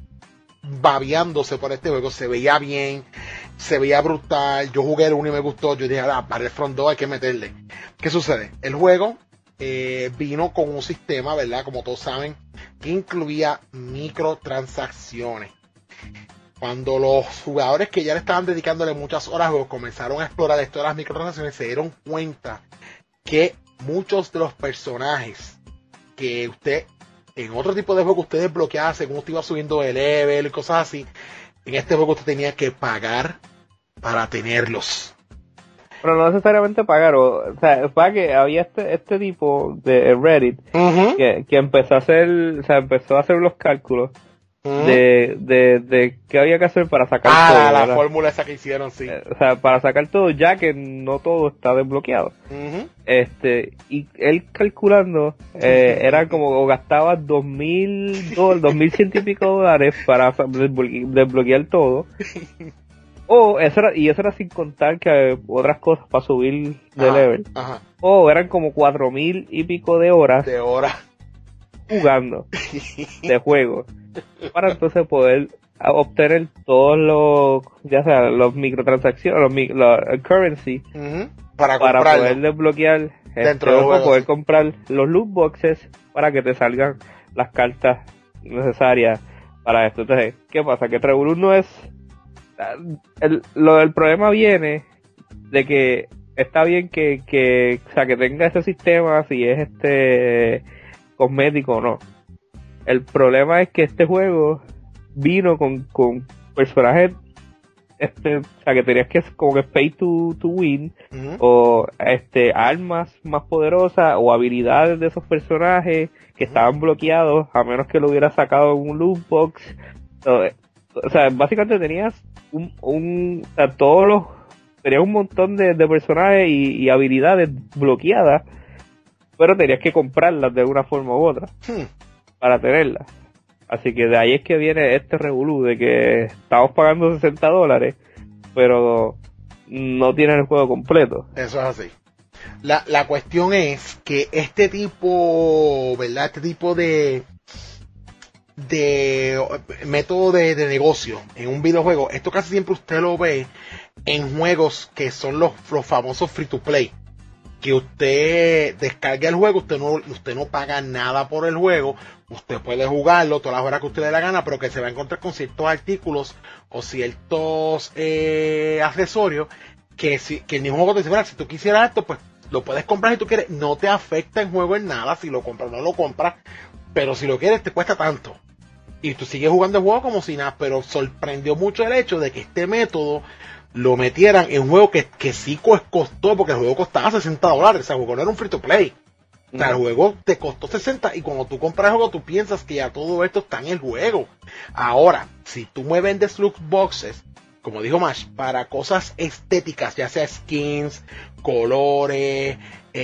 babeándose por este juego. Se veía bien, se veía brutal. Yo jugué el uno y me gustó. Yo dije, ah, Battlefront dos hay que meterle. ¿Qué sucede? El juego eh, vino con un sistema, ¿verdad? Como todos saben, que incluía microtransacciones. Cuando los jugadores que ya le estaban dedicándole muchas horas al juego comenzaron a explorar esto de las microtransacciones, se dieron cuenta que muchos de los personajes que usted en otro tipo de juego usted desbloqueaba según usted iba subiendo de level y cosas así, en este juego usted tenía que pagar para tenerlos. Pero no necesariamente pagar, o, o sea, para que había este este tipo de Reddit Uh-huh. que, que empezó a hacer, o sea, empezó a hacer los cálculos Uh-huh. de, de, de qué había que hacer para sacar Ah, todo, la, la ¿verdad? fórmula esa que hicieron, sí. Eh, O sea, para sacar todo, ya que no todo está desbloqueado. Uh-huh. Este, y él calculando, eh, era como, o gastaba dos mil dólares, dos mil ciento y pico dólares para desbloque- desbloquear todo. O, eso era, y eso era sin contar que otras cosas para subir de Ajá, level. ajá. O eran como cuatro mil y pico de horas De hora. jugando de juego. Para entonces poder a- obtener todos los, ya sea los microtransacciones, los, mi- los el currency, Uh-huh. Para para comprarlo. poder desbloquear este, Dentro del o juego, poder sí. comprar los loot boxes para que te salgan las cartas necesarias para esto. Entonces, ¿qué pasa? Que Trevor no es el, lo del problema viene de que está bien que, que o sea que tenga ese sistema si es este cosmético o no. El problema es que este juego vino con, con personajes este, o sea, que tenías que como que pay to, to win, uh-huh. o este, armas más poderosas, o habilidades de esos personajes que uh-huh. estaban bloqueados, a menos que lo hubieras sacado en un loot box. O, o sea, básicamente tenías un, un, o sea, todos los, tenías un montón de, de personajes y, y habilidades bloqueadas, pero tenías que comprarlas de una forma u otra, uh-huh. para tenerlas. Así que de ahí es que viene este revolú de que estamos pagando sesenta dólares, pero no tienen el juego completo. Eso es así. La, la cuestión es que este tipo, ¿verdad? Este tipo de de método de, de negocio en un videojuego, esto casi siempre usted lo ve en juegos que son los, los famosos free to play. Que usted descargue el juego, usted no, usted no paga nada por el juego, usted puede jugarlo todas las horas que usted le dé la gana, pero que se va a encontrar con ciertos artículos o ciertos eh, accesorios que, si, que el mismo juego te dice, bueno, si tú quisieras esto, pues lo puedes comprar si tú quieres, no te afecta en juego en nada, si lo compras o no lo compras, pero si lo quieres te cuesta tanto. Y tú sigues jugando el juego como si nada, pero sorprendió mucho el hecho de que este método lo metieran en un juego que, que sí costó, porque el juego costaba sesenta dólares, o sea, el juego no era un free to play. O sea, el juego te costó sesenta y cuando tú compras el juego tú piensas que ya todo esto está en el juego. Ahora, si tú me vendes loot boxes, como dijo Mash, para cosas estéticas, ya sea skins, colores,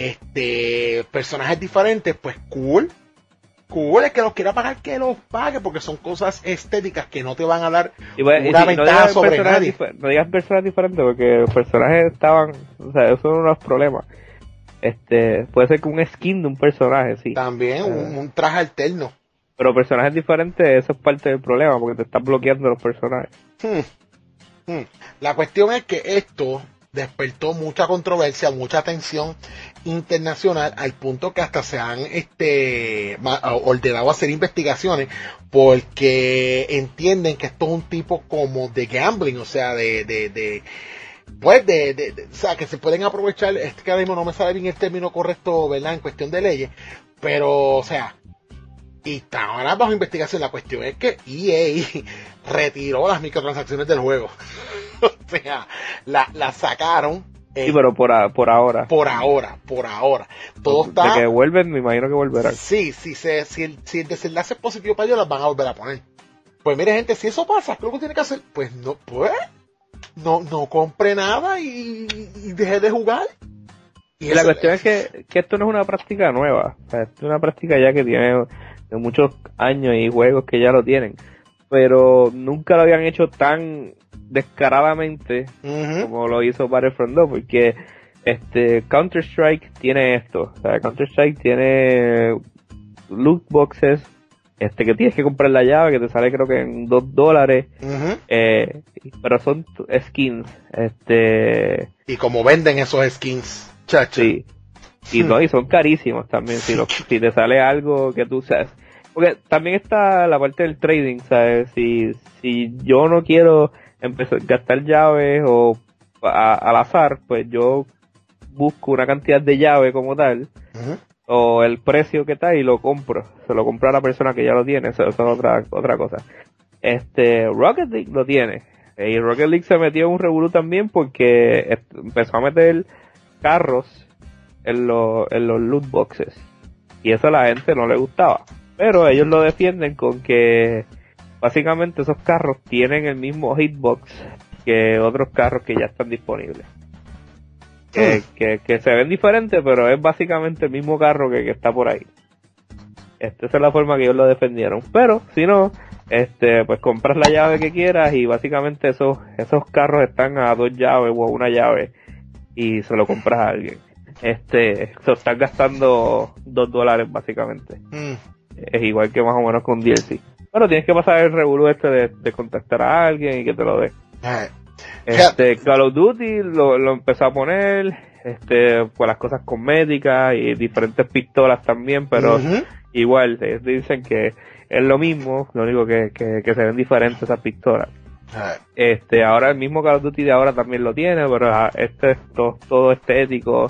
este, personajes diferentes, pues cool. Cool, es que los quiera pagar, que los pague, porque son cosas estéticas que no te van a dar y bueno, una y si ventaja no sobre nadie. Dif- no digas personas diferentes, porque los personajes estaban, o sea, esos son unos problemas. Este, puede ser que un skin de un personaje, sí. También, uh, un, un traje alterno. Pero personajes diferentes, eso es parte del problema, porque te están bloqueando los personajes. Hmm. Hmm. La cuestión es que esto despertó mucha controversia, mucha atención internacional, al punto que hasta se han este ordenado hacer investigaciones porque entienden que esto es un tipo como de gambling, o sea, de, de, de pues de, de, de, o sea, que se pueden aprovechar, es que ahora mismo no me sale bien el término correcto, ¿verdad?, en cuestión de leyes, pero, o sea, y están ahora bajo investigación. La cuestión es que E A retiró las microtransacciones del juego. O sea, la, la sacaron. Eh, sí, pero por, a, por ahora. Por ahora, por ahora. Todo está... De que vuelven, me imagino que volverán. Sí, sí, se, si, el, si el desenlace es positivo para ellos, las van a volver a poner. Pues mire, gente, si eso pasa, ¿qué es lo que tiene que hacer? Pues no, pues, no, no compre nada y, y deje de jugar. Y, y la cuestión es que, que esto no es una práctica nueva. O sea, esto es una práctica ya que tiene de muchos años y juegos que ya lo tienen. Pero nunca lo habían hecho tan descaradamente uh-huh. como lo hizo Battlefront dos, porque este Counter-Strike tiene esto. O sea, Counter-Strike tiene loot boxes, este que tienes que comprar la llave, que te sale creo que en dos dólares, uh-huh. eh, pero son skins. Este y como venden esos skins, chacho. Sí. Y no, y son carísimos también, si, lo, si te sale algo que tú sabes. Porque también está la parte del trading, ¿sabes? Si, si yo no quiero empezar a gastar llaves o a, al azar, pues yo busco una cantidad de llaves como tal, uh-huh. o el precio que está y lo compro. Se lo compro a la persona que ya lo tiene, eso, eso es otra, otra cosa. Este, Rocket League lo tiene. Y Rocket League se metió en un revolú también porque empezó a meter carros en, lo, en los loot boxes, y eso a la gente no le gustaba, pero ellos lo defienden con que básicamente esos carros tienen el mismo hitbox que otros carros que ya están disponibles, que, mm. que, que se ven diferentes, pero es básicamente el mismo carro que, que está por ahí. Esta es la forma que ellos lo defendieron, pero si no, este pues compras la llave que quieras y básicamente esos esos carros están a dos llaves o a una llave y se lo compras a alguien. Este, se están gastando dos dólares básicamente. Mm. Es igual que más o menos con D L C. Pero tienes que pasar el revolú este de, de contactar a alguien y que te lo dé. Eh. Este, Call of Duty lo, lo empezó a poner, este, pues las cosas cosméticas y diferentes pistolas también, pero uh-huh. igual, ellos dicen que es lo mismo, lo único que, que, que se ven diferentes esas pistolas. Uh-huh. Este, ahora el mismo Call of Duty de ahora también lo tiene, pero este es todo, todo estético.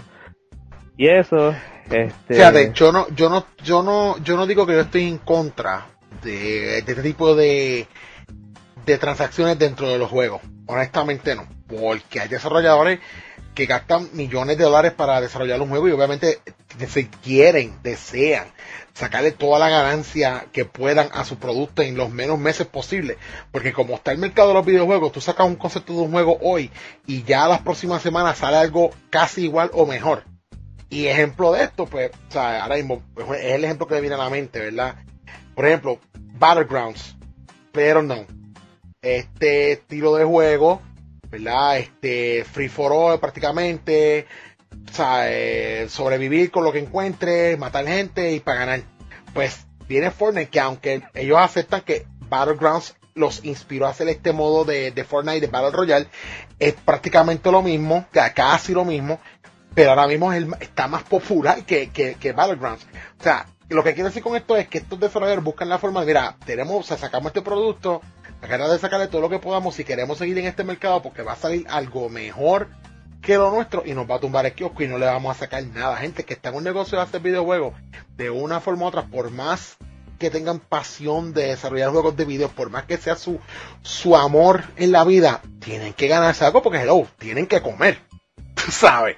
Y eso, este... Fíjate, yo no, yo no, yo no, yo no digo que yo estoy en contra de, de este tipo de, de transacciones dentro de los juegos. Honestamente no, porque hay desarrolladores que gastan millones de dólares para desarrollar un juego y obviamente se quieren, desean sacarle toda la ganancia que puedan a su producto en los menos meses posibles, porque como está el mercado de los videojuegos, tú sacas un concepto de un juego hoy y ya las próximas semanas sale algo casi igual o mejor. Y ejemplo de esto, pues, o sea, ahora mismo es el ejemplo que me viene a la mente, ¿verdad? Por ejemplo, Battlegrounds, PlayerUnknown, este estilo de juego, ¿verdad? Este free for all prácticamente, o sea, eh, sobrevivir con lo que encuentre, matar gente y para ganar. Pues viene Fortnite, que aunque ellos aceptan que Battlegrounds los inspiró a hacer este modo de, de Fortnite de Battle Royale, es prácticamente lo mismo, casi lo mismo, pero ahora mismo es el, está más popular que, que, que Battlegrounds. O sea, lo que quiero decir con esto es que estos desarrolladores buscan la forma de, mira, tenemos, o sea, sacamos este producto, tratar de sacarle todo lo que podamos si queremos seguir en este mercado, porque va a salir algo mejor que lo nuestro y nos va a tumbar el kiosco y no le vamos a sacar nada. Gente que está en un negocio de hacer videojuegos, de una forma u otra, por más que tengan pasión de desarrollar juegos de video, por más que sea su, su amor en la vida, tienen que ganarse algo porque, hello, tienen que comer. ¿Sabes?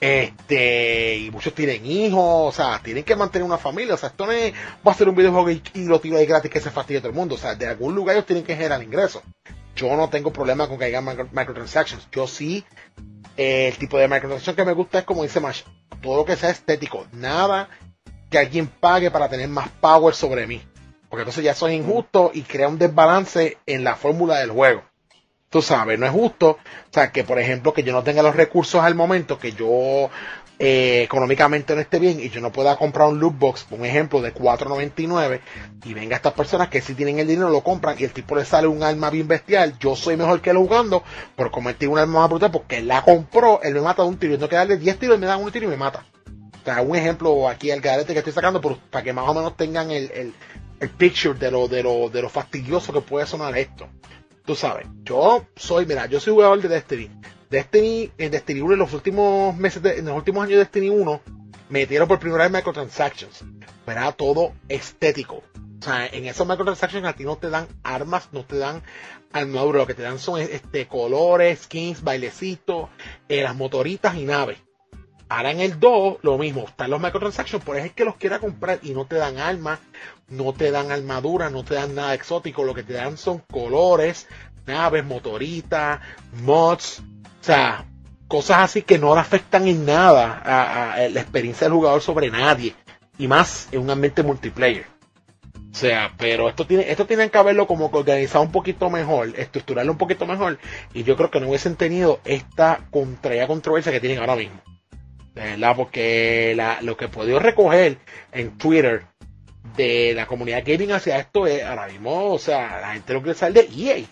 Este, y muchos tienen hijos, o sea, tienen que mantener una familia, o sea, esto no es, va a ser un videojuego y, y lo tiro ahí gratis que se fastidie todo el mundo, o sea, de algún lugar ellos tienen que generar ingresos. Yo no tengo problema con que haya micro, microtransactions, yo sí, eh, el tipo de microtransacción que me gusta es como dice Mash, todo lo que sea estético, nada que alguien pague para tener más power sobre mí, porque entonces ya eso es injusto y crea un desbalance en la fórmula del juego. Tú sabes, no es justo, o sea, que por ejemplo que yo no tenga los recursos al momento, que yo eh, económicamente no esté bien y yo no pueda comprar un loot box, un ejemplo de cuatro noventa y nueve, y venga estas personas que sí tienen el dinero, lo compran y el tipo le sale un arma bien bestial, yo soy mejor que él jugando, por convertir un arma más brutal porque él la compró, él me mata de un tiro, yo tengo que darle diez tiros y me dan un tiro y me mata. O sea, un ejemplo aquí al garete que estoy sacando por, para que más o menos tengan el, el, el picture de lo, de lo, de lo fastidioso que puede sonar esto. Tú sabes, yo soy, mira, yo soy jugador de Destiny. Destiny, en Destiny uno, en los últimos meses, de, en los últimos años de Destiny uno, metieron por primera vez microtransactions. Pero era todo estético. O sea, en esos microtransactions a ti no te dan armas, no te dan armadura, lo que te dan son este colores, skins, bailecitos, eh, las motoritas y naves. Ahora en el dos, lo mismo, están los microtransactions, por eso es que los quiera comprar y no te dan armas, no te dan armadura, no te dan nada exótico, lo que te dan son colores, naves, motoritas, mods, o sea, cosas así que no le afectan en nada a, a la experiencia del jugador sobre nadie, y más en un ambiente multiplayer. O sea, pero esto tiene, esto tienen que haberlo como que organizado un poquito mejor, estructurarlo un poquito mejor, y yo creo que no hubiesen tenido esta contraria controversia que tienen ahora mismo. De verdad, porque la, lo que he podido recoger en Twitter de la comunidad gaming hacia esto es ahora mismo, o sea, la gente no quiere salir de E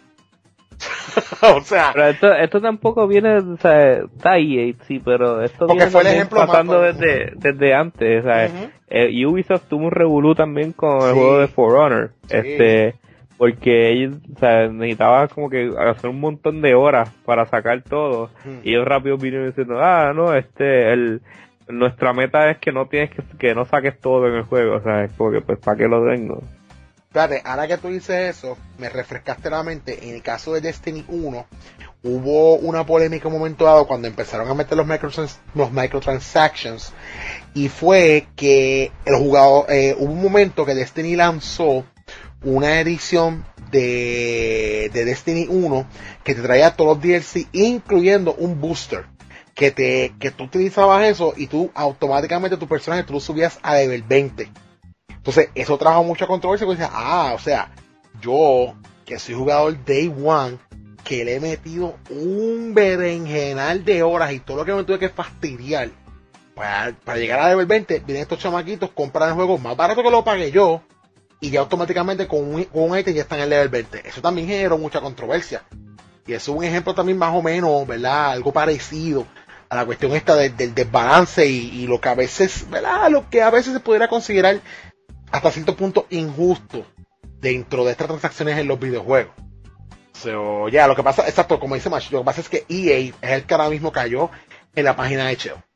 A. O sea, pero esto, esto tampoco viene, o sea, está E A, sí, pero esto porque viene fue el ejemplo pasando más, desde, uh-huh. desde antes, o sea, uh-huh. eh, Ubisoft tuvo un revolú también con el sí. juego de For Honor, sí. este, porque ellos, o sea, necesitaba como que hacer un montón de horas para sacar todo, uh-huh. y ellos rápido vinieron diciendo, ah, no, este, el nuestra meta es que no tienes que, que no saques todo en el juego, o sea, es como que pues para qué lo tengo. Espérate, ahora que tú dices eso, me refrescaste la mente. En el caso de Destiny uno, hubo una polémica en un momento dado cuando empezaron a meter los, microtrans- los microtransactions, y fue que el jugador, eh, hubo un momento que Destiny lanzó una edición de, de Destiny uno que te traía todos los D L C, incluyendo un booster. Que te que tú utilizabas eso y tú automáticamente tu personaje tú lo subías a level veinte. Entonces eso trajo mucha controversia porque decías, ah, o sea, yo que soy jugador Day One, que le he metido un berenjenal de horas y todo lo que me tuve que fastidiar para, para llegar a level veinte, vienen estos chamaquitos, compran el juego más barato que lo pagué yo y ya automáticamente con un, con un ítem ya están en el level veinte. Eso también generó mucha controversia. Y eso es un ejemplo también más o menos, ¿verdad? Algo parecido a la cuestión esta del, del desbalance y, y lo que a veces, ¿verdad? Lo que a veces se pudiera considerar hasta cierto punto injusto dentro de estas transacciones en los videojuegos. So, ya, lo que pasa, exacto, como dice Macho, lo que pasa es que E A es el que ahora mismo cayó en la página de Cheo.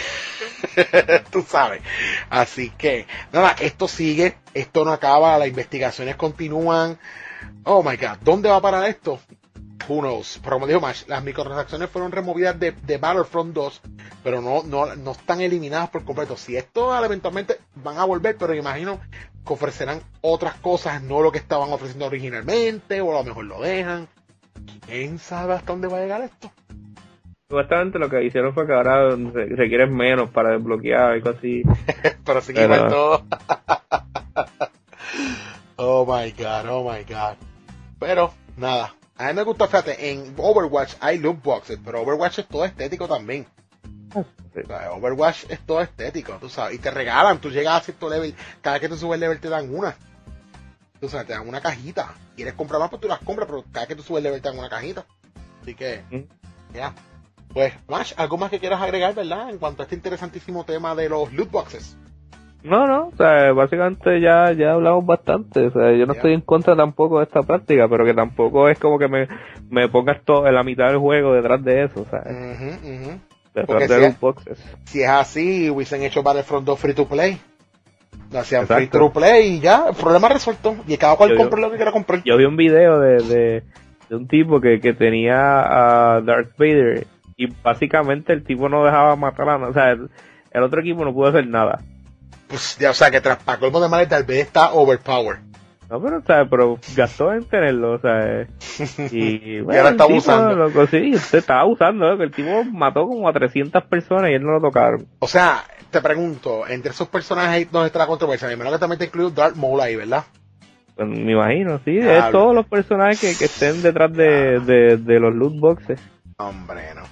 Tú sabes. Así que, nada, esto sigue, esto no acaba, las investigaciones continúan. Oh my god, ¿dónde va a parar esto? Who knows? Pero como dijo Mash, las microtransacciones fueron removidas de, de Battlefront dos, pero no, no, no están eliminadas por completo. Si esto eventualmente van a volver, pero me imagino que ofrecerán otras cosas, no lo que estaban ofreciendo originalmente, o a lo mejor lo dejan. ¿Quién sabe hasta dónde va a llegar esto? Supuestamente lo que hicieron fue que ahora requieren menos para desbloquear, algo así. Pero sí que igual todo. Oh my god, oh my god. Pero, nada. A mí me gusta, fíjate, en Overwatch hay loot boxes, pero Overwatch es todo estético también. Sí. O sea, Overwatch es todo estético, tú sabes. Y te regalan, tú llegas a cierto level, cada vez que tú subes el level te dan una. Tú sabes, te dan una cajita. Quieres comprar más, pues tú las compras, pero cada vez que tú subes el level te dan una cajita. Así que, ya. Mm. Yeah. Pues, Mash, ¿algo más que quieras agregar, verdad? En cuanto a este interesantísimo tema de los loot boxes. No, no, o sea, básicamente ya, ya hablamos bastante, o sea, yo no yeah. estoy en contra tampoco de esta práctica, pero que tampoco es como que me, me pongas todo en la mitad del juego detrás de eso, o sea, uh-huh, uh-huh. detrás de si los es, boxes. Si es así, hubiesen hecho Battlefront dos free to play, lo hacían Exacto. free to play y ya, el problema resuelto, y cada cual compra lo que quiera comprar. Yo vi un video de, de, de un tipo que, que tenía a Darth Vader, y básicamente el tipo no dejaba matar a nadie, o sea, el, el otro equipo no pudo hacer nada. Pues ya, o sea, que tras para colmo de males tal vez está overpowered. No, pero, o sea, pero gastó en tenerlo, o sea, y, bueno, y ahora está abusando. Loco, sí, usted estaba abusando, ¿eh? El tipo mató como a trescientas personas y él no lo tocaron. O sea, te pregunto, entre esos personajes donde está la controversia, me imagino que también te incluye Darth Maul ahí, ¿verdad? Pues, me imagino, sí, Diablo. Es todos los personajes que, que estén detrás de, de, de los loot boxes. Hombre, no.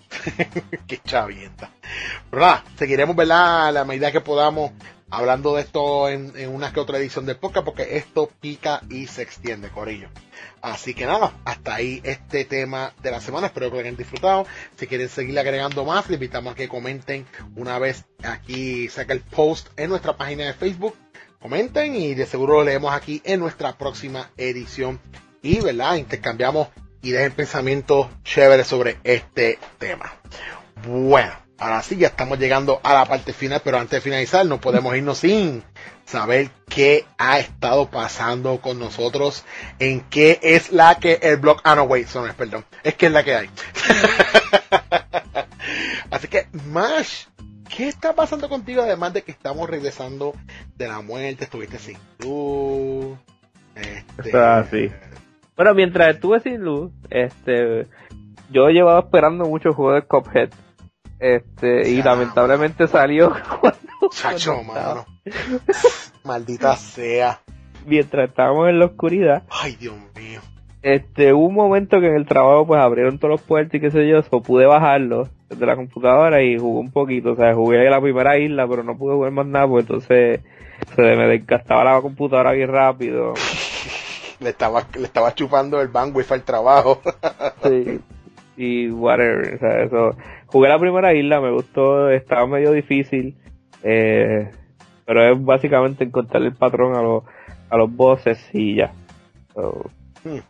Qué chavienta. Pero nada, seguiremos, ¿verdad? A la medida que podamos hablando de esto en, en una que otra edición del podcast, porque esto pica y se extiende, corillo. Así que nada, hasta ahí este tema de la semana. Espero que lo hayan disfrutado. Si quieren seguir agregando más, les invitamos a que comenten una vez aquí saca el post en nuestra página de Facebook. Comenten y de seguro lo leemos aquí en nuestra próxima edición. Y, ¿verdad? Intercambiamos y dejen pensamientos chéveres sobre este tema. Bueno, ahora sí, ya estamos llegando a la parte final, pero antes de finalizar no podemos irnos sin saber qué ha estado pasando con nosotros, en qué es la que el blog, ah no, wait, so no, perdón, es que es la que hay. Así que, Mash, ¿qué está pasando contigo? Además de que estamos regresando de la muerte, estuviste sin luz. Este... Ah, sí. Bueno, mientras estuve sin luz, este, yo llevaba esperando mucho juego de Cuphead, este, y ah, lamentablemente mano. salió cuando... Chacho, mano. Maldita sea. Mientras estábamos en la oscuridad. Ay, Dios mío. Este, hubo un momento que en el trabajo pues abrieron todos los puertos y qué sé yo, so pude bajarlo desde la computadora y jugué un poquito, o sea, jugué la primera isla, pero no pude jugar más nada, pues entonces se me desgastaba la computadora bien rápido. Le estaba, le estaba chupando el bandwidth al trabajo. Sí, y whatever, o sea, eso. Jugué la primera isla, me gustó, estaba medio difícil, eh, pero es básicamente encontrar el patrón a los, a los bosses y ya. So, hmm.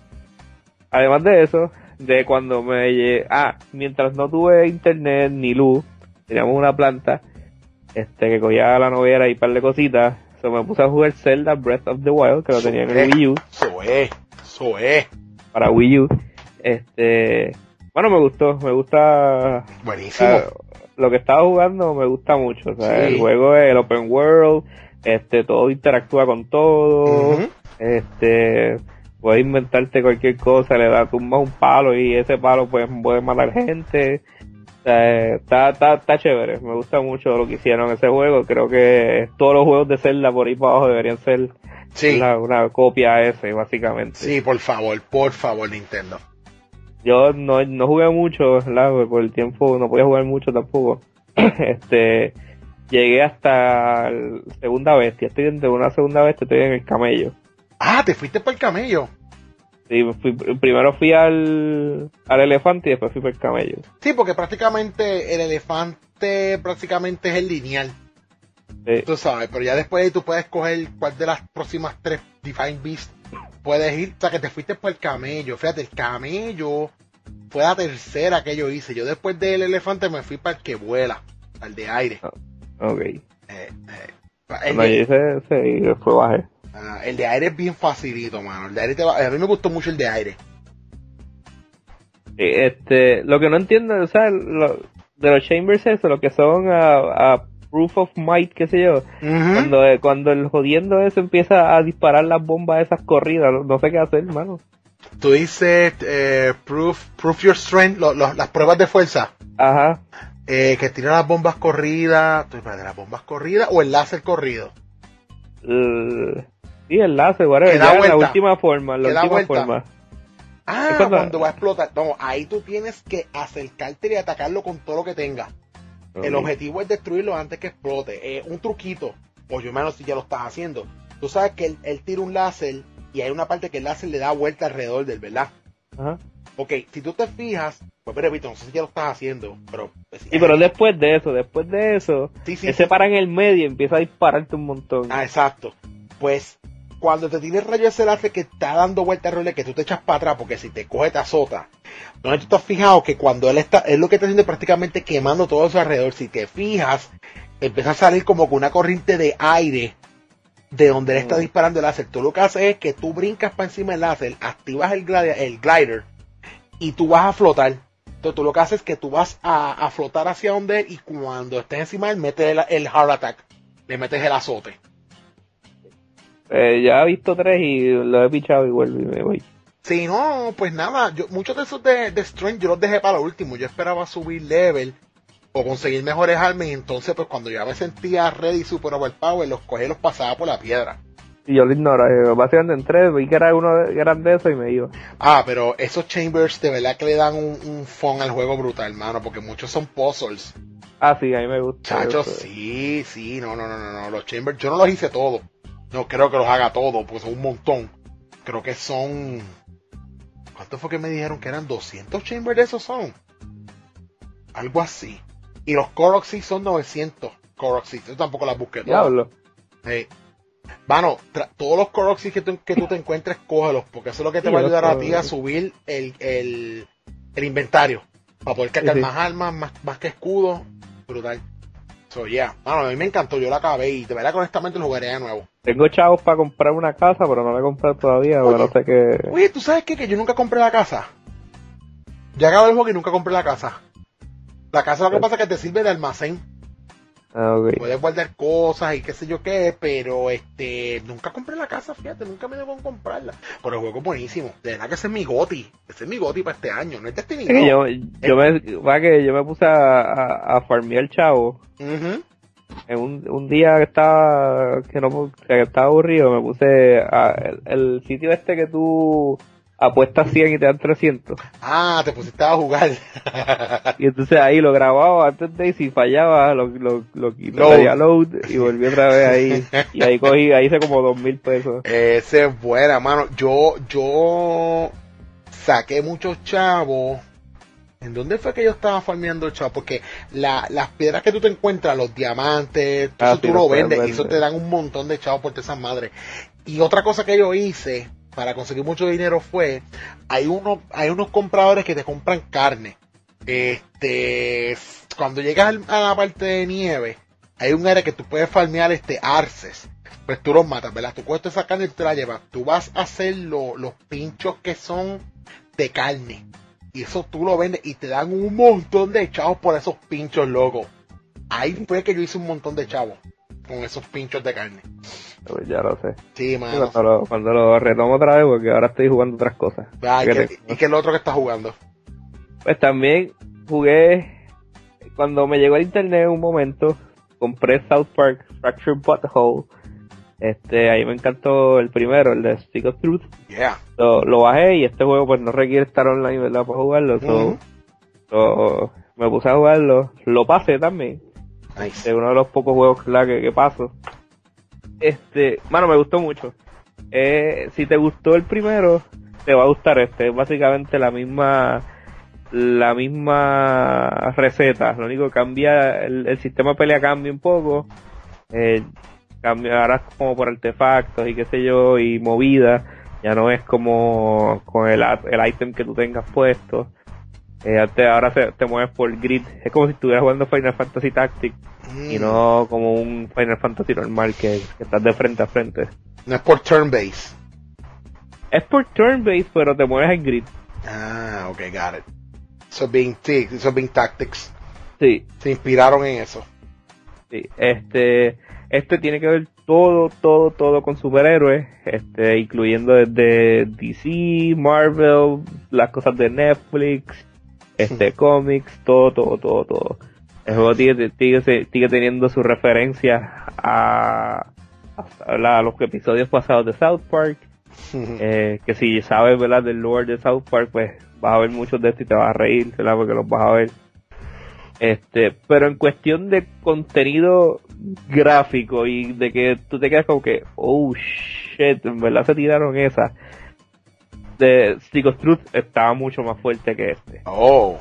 Además de eso, de cuando me llegué, ah, mientras no tuve internet ni luz, teníamos una planta, este, que cogía la novela y un par de cositas. So, me puse a jugar Zelda Breath of the Wild, que lo tenía en el Wii U. Eso es, eso es. Para Wii U. Este, bueno, me gustó, me gusta. Buenísimo. Uh, lo que estaba jugando me gusta mucho. O sea, sí. El juego es el open world, este, todo interactúa con todo. Uh-huh. Este, puedes inventarte cualquier cosa, le das tumba un palo y ese palo pues puede matar gente. O sea, está, está, está chévere, me gusta mucho lo que hicieron en ese juego. Creo que todos los juegos de Zelda por ahí para abajo deberían ser sí. una, una copia ese, básicamente. Sí, por favor, por favor, Nintendo. Yo no, no jugué mucho, ¿verdad? Por el tiempo no podía jugar mucho tampoco. este Llegué hasta la segunda bestia, estoy en una segunda bestia, estoy en el camello. Ah, ¿te fuiste por el camello? Sí, fui, primero fui al, al elefante y después fui por el camello. Sí, porque prácticamente el elefante prácticamente es el lineal. Sí. Tú sabes, pero ya después tú puedes coger cuál de las próximas tres Divine Beasts puedes ir. O sea, que te fuiste por el camello. Fíjate, el camello fue la tercera que yo hice. Yo después del elefante me fui para el que vuela, al de aire. Oh, ok. Eh, eh, el, no, yo hice ese y después bajé. Ah, el de aire es bien facilito, mano. El de aire te va... A mí me gustó mucho el de aire. Este, lo que no entiendo, o sea, lo, de los chambers eso, lo que son a, a proof of might, qué sé yo, uh-huh. cuando, cuando el jodiendo eso empieza a disparar las bombas esas corridas, no, no sé qué hacer, hermano. Tú dices eh, proof, proof your strength, lo, lo, las pruebas de fuerza. Ajá. Eh, que tiran las bombas corridas, ¿tú de las bombas corridas o el láser corrido? Uh, sí, el láser, whatever, ya la última forma, la última vuelta? forma. Ah, cuando... cuando va a explotar. No, ahí tú tienes que acercarte y atacarlo con todo lo que tengas. Okay. El objetivo es destruirlo antes que explote. Eh, un truquito, o yo menos si ya lo estás haciendo. Tú sabes que él, él tira un láser y hay una parte que el láser le da vuelta alrededor del, ¿verdad? Ajá. Ok, si tú te fijas, pues repito, no sé si ya lo estás haciendo, pero... Pues, sí, pero después de eso, después de eso, sí, sí, él sí. se para en el medio y empieza a dispararte un montón. Ah, exacto. Pues... Cuando te tienes rayo ese láser que está dando vuelta al relé, que tú te echas para atrás, porque si te coge te azota. ¿No tú te has fijado que cuando él está, es lo que está haciendo prácticamente quemando todo a su alrededor? Si te fijas, empieza a salir como con una corriente de aire de donde él está disparando el láser. Tú lo que haces es que tú brincas para encima del láser, activas el glider, el glider y tú vas a flotar. Entonces tú lo que haces es que tú vas a, a flotar hacia donde él y cuando estés encima de él, metes el, el heart attack, le metes el azote. Eh, ya he visto tres y lo he pichado y vuelvo y me voy. Sí, no, pues nada, yo, muchos de esos de, de Strength yo los dejé para lo último. Yo esperaba subir level o conseguir mejores armas y entonces pues cuando ya me sentía ready super overpower, los cogí y los pasaba por la piedra. Y yo lo ignoré, básicamente entré, vi que era uno de, eran de esos y me iba. Ah, pero esos chambers de verdad que le dan un, un fun al juego brutal, hermano, porque muchos son puzzles. Ah, sí, a mí me gusta. Chachos, sí, sí, no, no, no, no, no, los chambers, yo no los hice todos. No creo que los haga todos, porque son un montón. Creo que son... ¿Cuánto fue que me dijeron que eran doscientos chambers de esos son? Algo así. Y los Koroxy son novecientos Koroxy. Yo tampoco las busqué todas. Diablo. Hey. Mano, tra- todos los Koroxy que, tú- que tú te encuentres, cógelos, porque eso es lo que te sí, va a ayudar a ti a subir el, el, el inventario. Para poder cargar sí, sí. más armas, más, más que escudos. Brutal. So, yeah. Mano, a mí me encantó, yo la acabé y de verdad que honestamente lo jugaré de nuevo. Tengo chavos para comprar una casa, pero no la he comprado todavía, porque no sé qué... Oye, ¿tú sabes qué? Que yo nunca compré la casa. Ya acabé el juego y nunca compré la casa. La casa lo que pasa es que te sirve de almacén. Ah, okay. Puedes guardar cosas y qué sé yo qué, pero este nunca compré la casa, fíjate, nunca me debo comprarla. Pero el juego es buenísimo, de verdad que ese es mi goti, ese es mi goti para este año, no es Destiny. Es que yo, yo me, va que yo me puse a, a, a farmear chavo. Uh-huh. En un, un día que estaba que no que estaba aburrido, me puse a, el, el sitio este que tú apuestas cien y te dan trescientos. Ah, te pusiste a jugar. Y entonces ahí lo grababa antes de y si fallaba lo lo lo, lo pedía load y volví otra vez ahí y ahí cogí, ahí hice como dos mil pesos. Ese es buena, mano. Yo yo saqué muchos chavos. ¿En dónde fue que yo estaba farmeando el chavo? Porque la, las piedras que tú te encuentras, los diamantes, ah, eso sí, tú lo vendes y eso te dan un montón de chavos por esas madres. Y otra cosa que yo hice para conseguir mucho dinero fue, hay unos, hay unos compradores que te compran carne. Este, cuando llegas a la parte de nieve, hay un área que tú puedes farmear este arces. Pues tú los matas, ¿verdad? Tú coges esa carne y te la llevas. Tú vas a hacer lo, los pinchos que son de carne. Y eso tú lo vendes y te dan un montón de chavos por esos pinchos, loco. Ahí fue que yo hice un montón de chavos con esos pinchos de carne. Pues ya lo sé. Sí, mano. Cuando lo, cuando lo retomo otra vez, porque ahora estoy jugando otras cosas. Ah, ¿y, qué, ¿Y qué es lo otro que estás jugando? Pues también jugué, cuando me llegó el internet un momento, compré South Park Fractured Butthole. Este, ahí me encantó el primero, el de Stick of Truth. Yeah. Lo, lo bajé y este juego pues no requiere estar online, ¿verdad? Para jugarlo. So, uh-huh. so, me puse a jugarlo. Lo pasé también. Nice. Es uno de los pocos juegos ¿verdad? que, que paso. Este, mano, me gustó mucho. Eh, si te gustó el primero, te va a gustar este. Es básicamente la misma, la misma receta. Lo único que cambia, el, el sistema de pelea cambia un poco. Eh, cambiarás como por artefactos y qué sé yo, y movida, ya no es como con el, el item que tú tengas puesto. Eh, te, ahora se, te mueves por grid, es como si estuvieras jugando Final Fantasy Tactics mm. y no como un Final Fantasy normal que, que estás de frente a frente. No es por turn base. Es por turn base, pero te mueves en grid. Ah, ok, got it. Eso es bien, sí, eso es bien tactics. Sí. Se inspiraron en eso. Sí, este, este tiene que ver todo, todo, todo con superhéroes, este, incluyendo desde D C, Marvel, las cosas de Netflix, este, cómics, todo, todo, todo, todo. El juego sigue, sigue, sigue teniendo sus referencias a, a, a los episodios pasados de South Park. Eh, que si sabes, ¿verdad?, del lore de South Park, pues vas a ver muchos de estos y te vas a reír, ¿verdad?, porque los vas a ver. Este, pero en cuestión de contenido gráfico y de que tú te quedas como que, oh shit, en verdad se tiraron esa. De Stick of Truth estaba mucho más fuerte que este. Oh.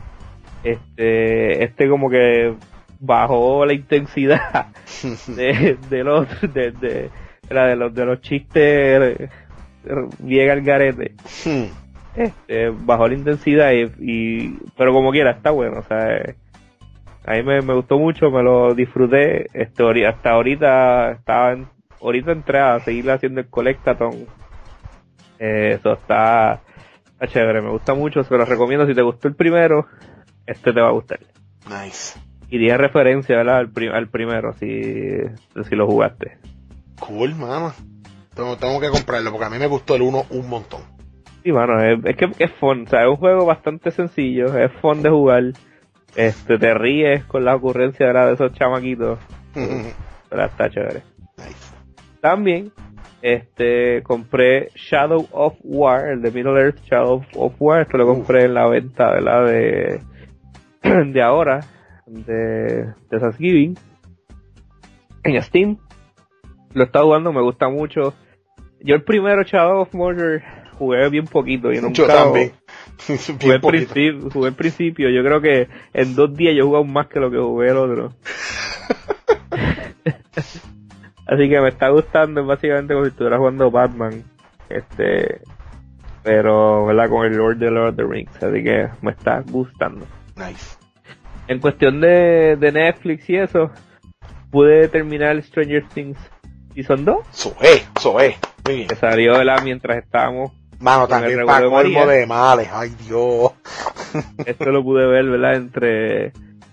Este, este como que bajó la intensidad de, de los, de, de, de los, de los chistes bien al garete. Hmm. Este, bajó la intensidad y, y, pero como quiera está bueno, o sea, a mí me, me gustó mucho, me lo disfruté, este, hasta ahorita estaba en, ahorita entré a seguir haciendo el Collectathon. Eh, eso está, está chévere, me gusta mucho, se lo recomiendo. Si te gustó el primero, este te va a gustar. Nice. Y tiene referencia, ¿verdad?, al, pri- al primero, si, si lo jugaste. Cool, mano. Tengo, tengo que comprarlo porque a mí me gustó el uno un montón. Sí, mano, es, es que es fun, o sea, es un juego bastante sencillo, es fun de jugar. Este, te ríes con la ocurrencia, ¿verdad?, de esos chamaquitos. Pero está chévere. Nice. También, este, compré Shadow of War, el de Middle Earth Shadow of War. Esto lo compré en la venta, ¿verdad?, de, de ahora, de, de Thanksgiving, en Steam. Lo he estado jugando, me gusta mucho. Yo el primero, Shadow of Mordor, jugué bien poquito. Y nunca Yo también. Jugué, principio, jugué al principio, yo creo que en dos días yo jugué más que lo que jugué el otro. Así que me está gustando, es básicamente como si estuviera jugando Batman. Este, pero, ¿verdad?, con el Lord de Lord of the Rings. Así que me está gustando. Nice. En cuestión de, de Netflix y eso, pude terminar Stranger Things Season dos. Eso es, eso es. Muy bien. Que salió, ¿verdad?, mientras estábamos. Mano, también para colmo de males. Ay, Dios. Esto lo pude ver, ¿verdad?, entre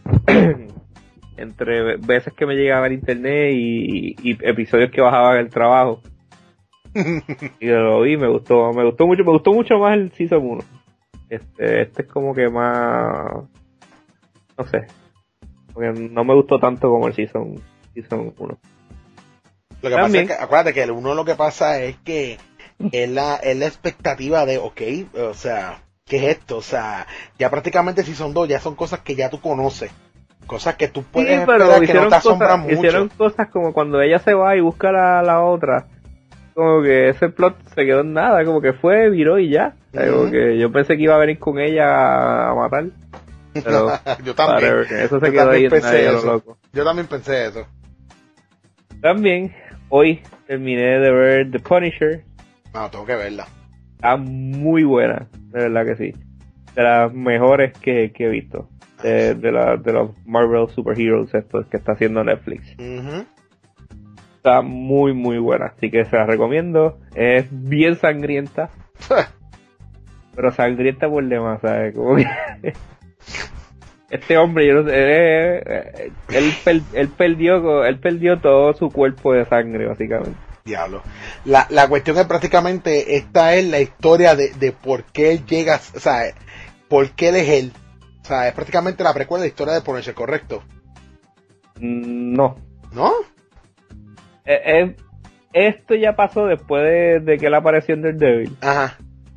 entre veces que me llegaba al internet y, y episodios que bajaba en el trabajo. Y lo vi, me gustó, me gustó mucho, me gustó mucho más el Season uno. Este, este es como que más, no sé, porque no me gustó tanto como el Season, season uno. Lo que También, pasa es que, acuérdate que el uno lo que pasa es que es la, es la expectativa de, ok, o sea, ¿qué es esto? O sea, ya prácticamente si son dos, ya son cosas que ya tú conoces. Cosas que tú puedes sí, pero esperar que no te asombran cosas, mucho. hicieron cosas como cuando ella se va y busca a la, la otra. Como que ese plot se quedó en nada, como que fue, viró y ya. O sea, como que yo pensé que iba a venir con ella a matar. Pero yo también. whatever, eso se yo quedó ahí en pensé nadie, eso. lo loco. Yo también pensé eso. También, hoy terminé de ver The Punisher. No, tengo que verla. Está muy buena, de verdad que sí. De las mejores que, que he visto. De, de, la, de los Marvel Superheroes estos que está haciendo Netflix. Uh-huh. Está muy muy buena, así que se la recomiendo. Es bien sangrienta, pero sangrienta por demás, ¿sabes? Como que este hombre, yo no sé, eh, él, él, él perdió él perdió todo su cuerpo de sangre, básicamente. Diablo. La, la cuestión es prácticamente, esta es la historia de, de por qué él llega, o sea, por qué él es él. O sea, es prácticamente la precuela de la historia de Punisher, ¿correcto? No. ¿No? Eh, eh, esto ya pasó después de, de que él apareció en Daredevil. Ajá.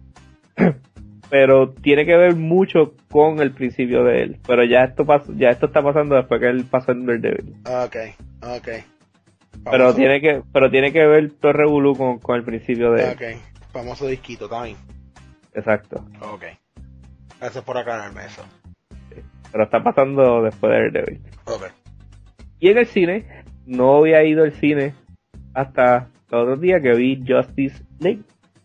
Pero tiene que ver mucho con el principio de él. Pero ya esto pasó, ya esto está pasando después que él pasó en Daredevil. Ok, ok. Pero Famoso. tiene que, pero tiene que ver todo el revolú con, con el principio de él. Ok, famoso disquito también. Exacto. Ok. Gracias por aclararme eso. Pero está pasando después de Daredevil. Ok. Y en el cine, no había ido al cine hasta los otros días que vi Justice League.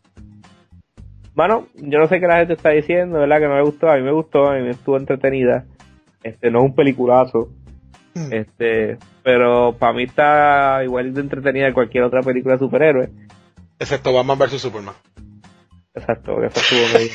Mano, yo no sé qué la gente está diciendo, ¿verdad? Que no le gustó, a mí me gustó, a mí me estuvo entretenida. Este, no es un peliculazo, Mm. Este, pero para mí está igual de entretenida que cualquier otra película de superhéroes. Excepto Batman versus Superman. Exacto, que eso estuvo medio.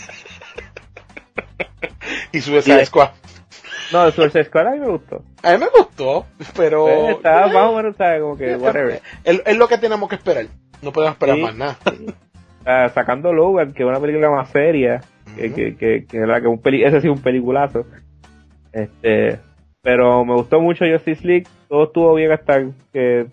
Y Suicide Squad. No, Suicide Squad a mí me gustó. A mí me gustó, pero... Pues está más o menos, ¿sabes? Como que whatever. Es, es lo que tenemos que esperar. No podemos esperar sí. más nada. Uh, sacando Logan, que es una película más seria, uh-huh. que, que, que, que, que un peli- ese sí es un peliculazo. Este, pero me gustó mucho Justice League, todo estuvo bien hasta que...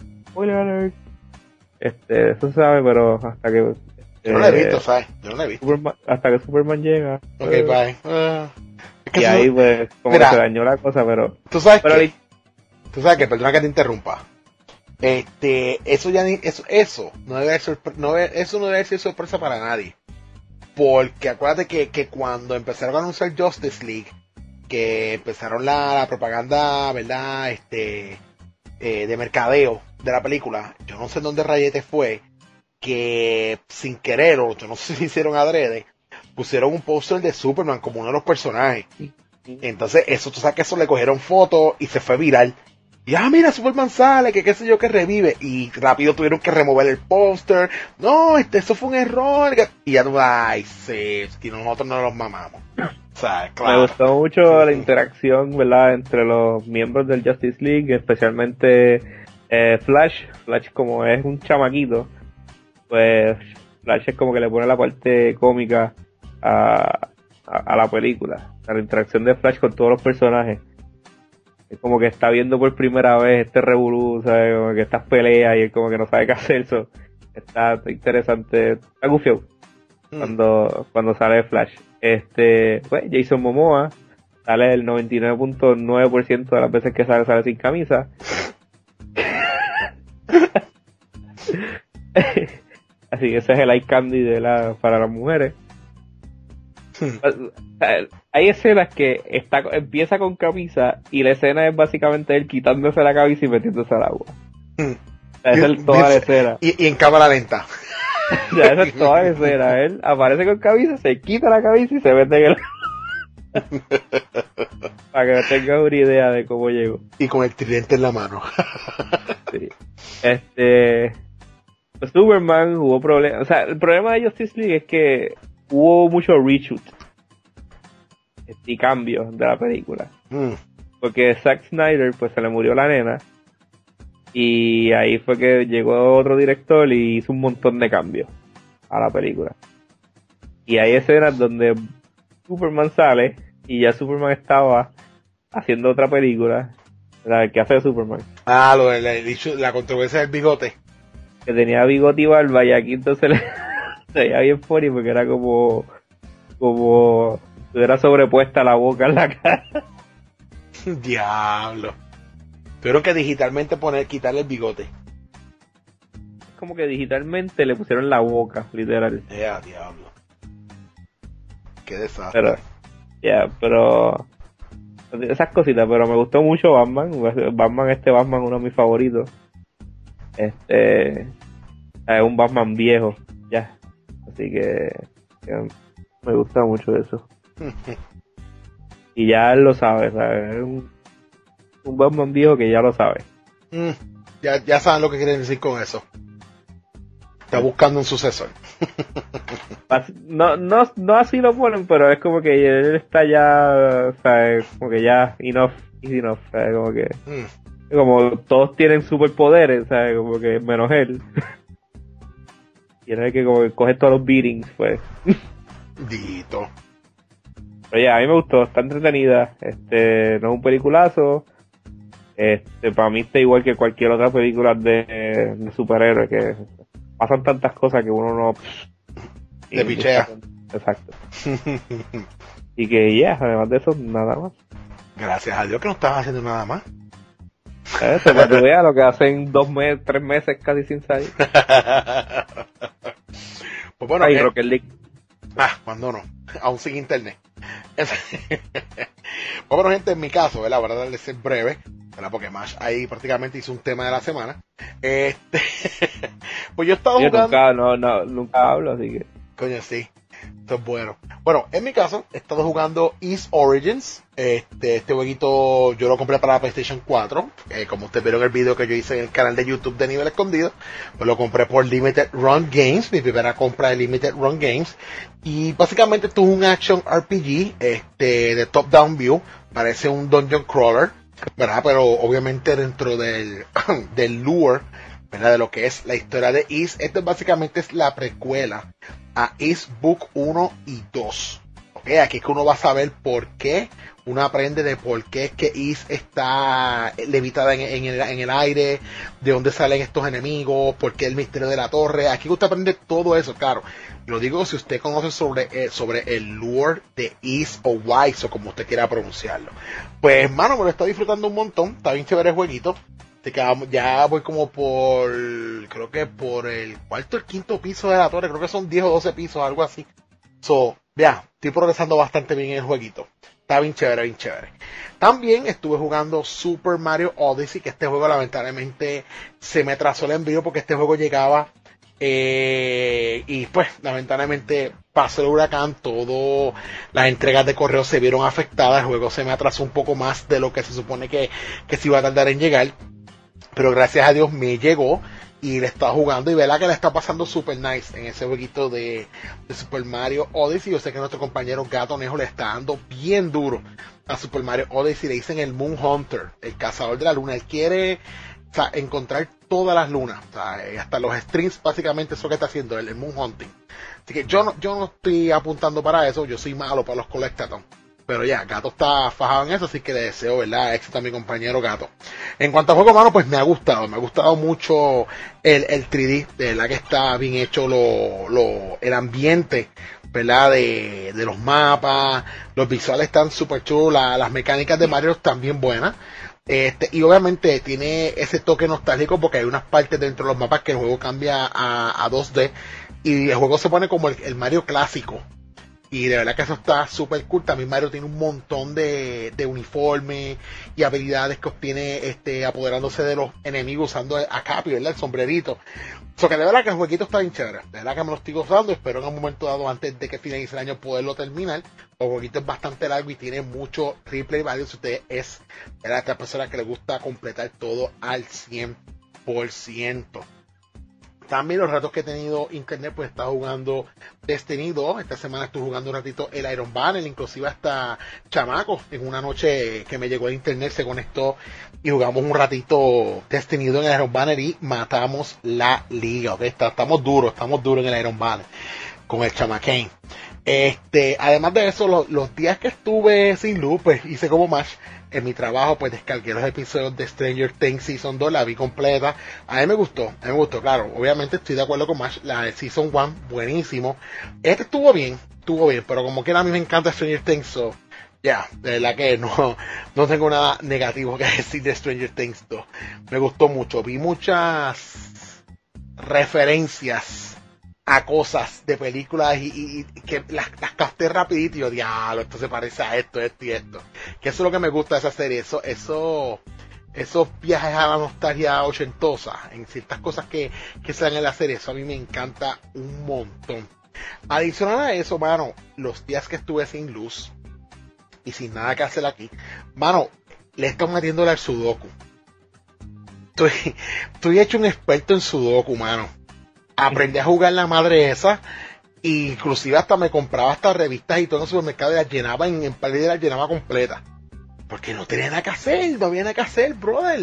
Este, eso se sabe, pero hasta que... Yo no lo he visto, ¿sabes? Yo no lo he visto. Superman, hasta que Superman llega. Ok, uh, bye. Uh, es que y ahí, pues, como mira, que se dañó la cosa, pero... Tú sabes pero que... li- Tú sabes que, perdona que te interrumpa. Este, eso ya ni... Eso, eso, no debe ser, no debe, eso no debe ser sorpresa para nadie. Porque acuérdate que, que cuando empezaron a anunciar Justice League, que empezaron la, la propaganda, ¿verdad? Este... Eh, de mercadeo de la película, yo no sé en dónde rayete fue, que sin querer, o yo no sé si hicieron adrede, pusieron un póster de Superman como uno de los personajes. Entonces, eso, tú sabes que eso le cogieron fotos y se fue viral. Y ah, mira, Superman sale, que qué sé yo, que revive. Y rápido tuvieron que remover el póster. No, este, eso fue un error. Y ya tú, ay, sí, y nosotros no nos mamamos. O sea, claro. Me gustó mucho sí, la sí. interacción, ¿verdad?, entre los miembros del Justice League, especialmente eh, Flash. Flash, como es un chamaquito, pues Flash es como que le pone la parte cómica a, a, a la película. La interacción de Flash con todos los personajes. Es como que está viendo por primera vez este revolú, ¿sabes? Como que estas peleas y él como que no sabe qué hacer. Eso está, está interesante. Está gufiado mm. cuando, cuando sale Flash. Este, pues, Jason Momoa sale el noventa y nueve punto nueve por ciento de las veces que sale, sale sin camisa. Así que ese es el eye candy de la, para las mujeres. Hay escenas que está, empieza con camisa y la escena es básicamente él quitándose la camisa y metiéndose al agua. Esa es toda la escena. Y, y en cámara lenta. Ya, esa es toda la escena. Él aparece con camisa, se quita la camisa y se mete en el para que tengas una idea de cómo llegó. Y con el tridente en la mano. Sí. Este, pues Superman hubo problemas. O sea, el problema de Justice League es que hubo mucho reshoot y cambios de la película. Mm. Porque Zack Snyder, pues se le murió la nena. Y ahí fue que llegó otro director y hizo un montón de cambios a la película. Y hay escenas donde Superman sale y ya Superman estaba haciendo otra película. La que hace de Superman. Ah, lo de la, la controversia del bigote. Que tenía bigote y barba y aquí entonces le, se veía bien funny porque era como como tuviera sobrepuesta la boca en la cara. Diablo. Tuvieron que digitalmente poner, quitarle el bigote. Es como que digitalmente le pusieron la boca, literal. Ya, yeah, diablo. Qué desastre. Pero, ya, yeah, pero esas cositas, pero me gustó mucho Batman. Batman, este Batman, uno de mis favoritos. Este es un Batman viejo, ya. Así que, que me gusta mucho eso. Y ya él lo sabe, ¿sabes? Es un, un Batman viejo que ya lo sabe. Mm, ya, ya saben lo que quieren decir con eso. Está buscando un sucesor. No, no, no así lo ponen, pero es como que él está ya, ¿sabes? Como que ya enough is enough, ¿sabes? Como que mm. como todos tienen superpoderes, ¿sabes? Como que menos él. Tiene que como que coger todos los beatings, pues. Dito. Pero ya, a mí me gustó, está entretenida. Este, no es un peliculazo. Este, para mí está igual que cualquier otra película de, de superhéroes, que pasan tantas cosas que uno no... De pichea. Exacto. Y que ya, yeah, además de eso, nada más. Gracias a Dios que no estabas haciendo nada más. Eso, para que veas lo que hacen dos meses, tres meses casi sin salir. Pues bueno, Ay, eh, Rocket League. Ah, cuando no, aún sin internet. Pues bueno, gente, en mi caso, ¿verdad? Para darle ser breve, ¿verdad? Porque Mash ahí prácticamente hizo un tema de la semana. Este, pues yo he estado yo jugando. Nunca, no, no, nunca hablo, así que. Coño, sí. Esto es bueno. Bueno, en mi caso, he estado jugando Ys Origins. Este, este jueguito yo lo compré para la PlayStation cuatro. Eh, como ustedes vieron el video que yo hice en el canal de YouTube de Nivel Escondido, pues lo compré por Limited Run Games, mi primera compra de Limited Run Games. Y básicamente esto es un action R P G este, de top-down view. Parece un dungeon crawler, ¿verdad? Pero obviamente dentro del, del lore, ¿verdad? De lo que es la historia de Ys. Esto básicamente es la precuela a Ys Book uno y dos. ¿Okay? Aquí es que uno va a saber por qué, uno aprende de por qué es que Ys está levitada en, en, el, en el aire, de dónde salen estos enemigos, por qué el misterio de la torre. Aquí usted aprende todo eso, claro. Lo digo si usted conoce sobre, eh, sobre el lore de Ys o Wise, o como usted quiera pronunciarlo. Pues, mano, me lo está disfrutando un montón. Está bien chévere el jueguito. Ya voy como por, creo que por el cuarto o el quinto piso de la torre. Creo que son diez o doce pisos, algo así. So, ya, estoy progresando bastante bien en el jueguito. Está bien chévere, bien chévere. También estuve jugando Super Mario Odyssey, que este juego lamentablemente se me trazó el envío porque este juego llegaba eh, y pues lamentablemente pasó el huracán, todas las entregas de correo se vieron afectadas, el juego se me atrasó un poco más de lo que se supone que, que se iba a tardar en llegar, pero gracias a Dios me llegó y le estaba jugando y verá que le está pasando super nice en ese jueguito de, de Super Mario Odyssey. Yo sé que nuestro compañero Gato Nejo le está dando bien duro a Super Mario Odyssey, le dicen el Moon Hunter, el cazador de la luna. Él quiere, o sea, encontrar todas las lunas, o sea, hasta los streams, básicamente eso que está haciendo él, el Moon Hunting. Así que yo no, yo no estoy apuntando para eso, yo soy malo para los Collectathon. Pero ya, Gato está fajado en eso, así que le deseo, ¿verdad?, éxito a mi compañero Gato. En cuanto a juego, mano, pues me ha gustado, me ha gustado mucho el, el tres D, de verdad que está bien hecho lo, lo, el ambiente, ¿verdad?, de, de los mapas, los visuales están súper chulos, la, las mecánicas de Mario están bien buenas. Este, y obviamente tiene ese toque nostálgico porque hay unas partes dentro de los mapas que el juego cambia a, a dos D y el juego se pone como el, el Mario clásico. Y de verdad que eso está súper cool. También Mario tiene un montón de, de uniformes y habilidades que obtiene este, apoderándose de los enemigos usando a Capi, ¿verdad?, el sombrerito. O sea que de verdad que el jueguito está bien chévere. De verdad que me lo estoy gozando. Espero en un momento dado, antes de que finalice el año, poderlo terminar. El jueguito es bastante largo y tiene mucho replay value. Si usted es de la persona que le gusta completar todo al cien por ciento. También los ratos que he tenido internet, pues he estado jugando Destiny dos. Esta semana estuve jugando un ratito el Iron Banner, inclusive hasta Chamaco. En una noche que me llegó el internet, se conectó y jugamos un ratito Destiny dos en el Iron Banner y matamos la liga. ¿Okay? Estamos duros, estamos duros en el Iron Banner con el Chamaquén. Este, además de eso, los, los días que estuve sin luz, pues hice como más. En mi trabajo, pues descargué los episodios de Stranger Things Season dos, la vi completa. A mí me gustó, a mí me gustó, claro. Obviamente estoy de acuerdo con Mash, la de Season uno, buenísimo. Este estuvo bien, estuvo bien, pero como que a mí me encanta Stranger Things, so, ya, yeah, de verdad que no, no tengo nada negativo que decir de Stranger Things dos. Me gustó mucho, vi muchas referencias a cosas de películas y, y, y que las, las capté rapidito y yo, diablo, esto se parece a esto, esto y esto. Que eso es lo que me gusta de esa serie, eso, eso, esos viajes a la nostalgia ochentosa, en ciertas cosas que, que se dan en la serie, eso a mí me encanta un montón. Adicional a eso, mano, los días que estuve sin luz y sin nada que hacer aquí, mano, le estoy metiéndole al Sudoku. Estoy, estoy hecho un experto en Sudoku, mano. Aprendí a jugar la madre esa, e inclusive hasta me compraba hasta revistas y todo en el supermercado y las llenaba en, en par de las llenaba completa. Porque no tenía nada que hacer, no había nada que hacer, brother.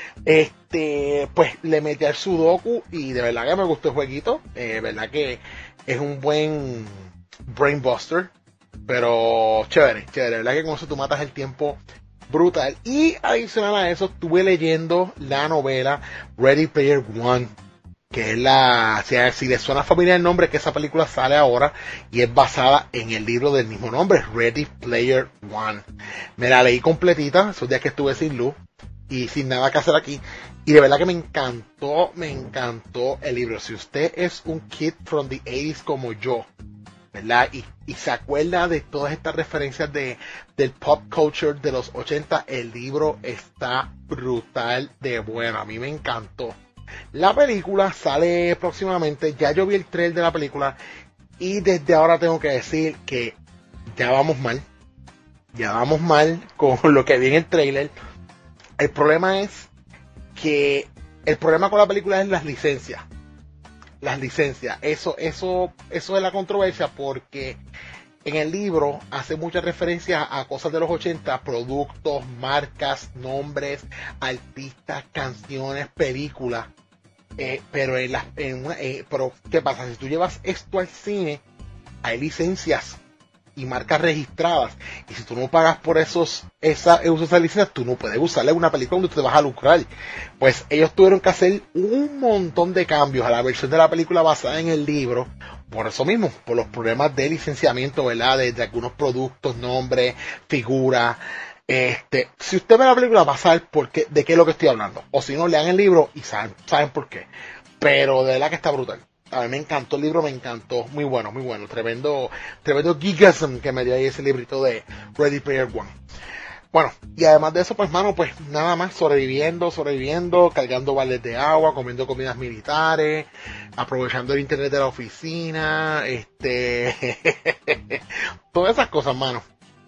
Este, pues le metí al Sudoku y de verdad que me gustó el jueguito. De eh, verdad que es un buen brain buster, pero chévere, chévere. De verdad que con eso tú matas el tiempo brutal. Y adicional a eso, estuve leyendo la novela Ready Player One, que es la, si, si les suena familiar el nombre, que esa película sale ahora y es basada en el libro del mismo nombre, Ready Player One. Me la leí completita esos días que estuve sin luz y sin nada que hacer aquí, y de verdad que me encantó, me encantó el libro. Si usted es un kid from the eighties como yo, ¿verdad?, y, y se acuerda de todas estas referencias de, del pop culture de los ochenta, el libro está brutal de bueno, a mí me encantó. La película sale próximamente, ya yo vi el trailer de la película Y desde ahora tengo que decir que ya vamos mal. Ya vamos mal con lo que vi en el trailer. El problema es que el problema con la película es las licencias. Las licencias. Eso, eso, eso es la controversia, porque en el libro hace mucha referencia a cosas de los ochenta, productos, marcas, nombres, artistas, canciones, películas. Eh, pero en la, en una, eh, pero ¿qué pasa? Si tú llevas esto al cine, hay licencias y marcas registradas, y si tú no pagas por esos esa, esa licencia, tú no puedes usarla en una película donde te vas a lucrar. Pues ellos tuvieron que hacer un montón de cambios a la versión de la película basada en el libro, por eso mismo, por los problemas de licenciamiento, ¿verdad? De, de algunos productos, nombres, figuras. Este, si usted ve la película va a saber por qué, de qué es lo que estoy hablando, o si no, lean el libro y saben, saben por qué. Pero de verdad que está brutal. A mí me encantó el libro, me encantó. Muy bueno, muy bueno. Tremendo, tremendo gigasm que me dio ahí ese librito de Ready Player One. Bueno, y además de eso, pues, mano, pues nada más sobreviviendo, sobreviviendo, cargando baldes de agua, comiendo comidas militares, aprovechando el internet de la oficina, este, todas esas cosas, mano.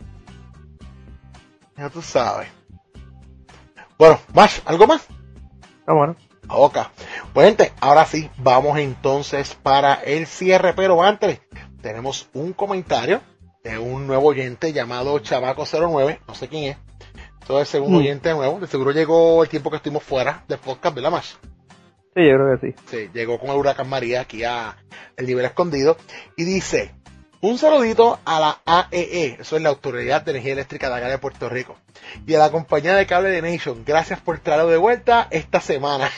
Ya tú sabes. Bueno, más, ¿algo más? Ah, bueno. Ok, pues gente, ahora sí, vamos entonces para el cierre, pero antes tenemos un comentario de un nuevo oyente llamado Chamaco cero nueve, no sé quién es, todo es un mm. oyente nuevo, de seguro llegó el tiempo que estuvimos fuera del podcast, ¿verdad, Mash? Sí, yo creo que sí. Sí, llegó con el huracán María aquí a El Nivel Escondido y dice: un saludito a la A E E, eso es la Autoridad de Energía Eléctrica de acá de Puerto Rico, y a la compañía de cable de Nation. Gracias por traerlo de vuelta esta semana.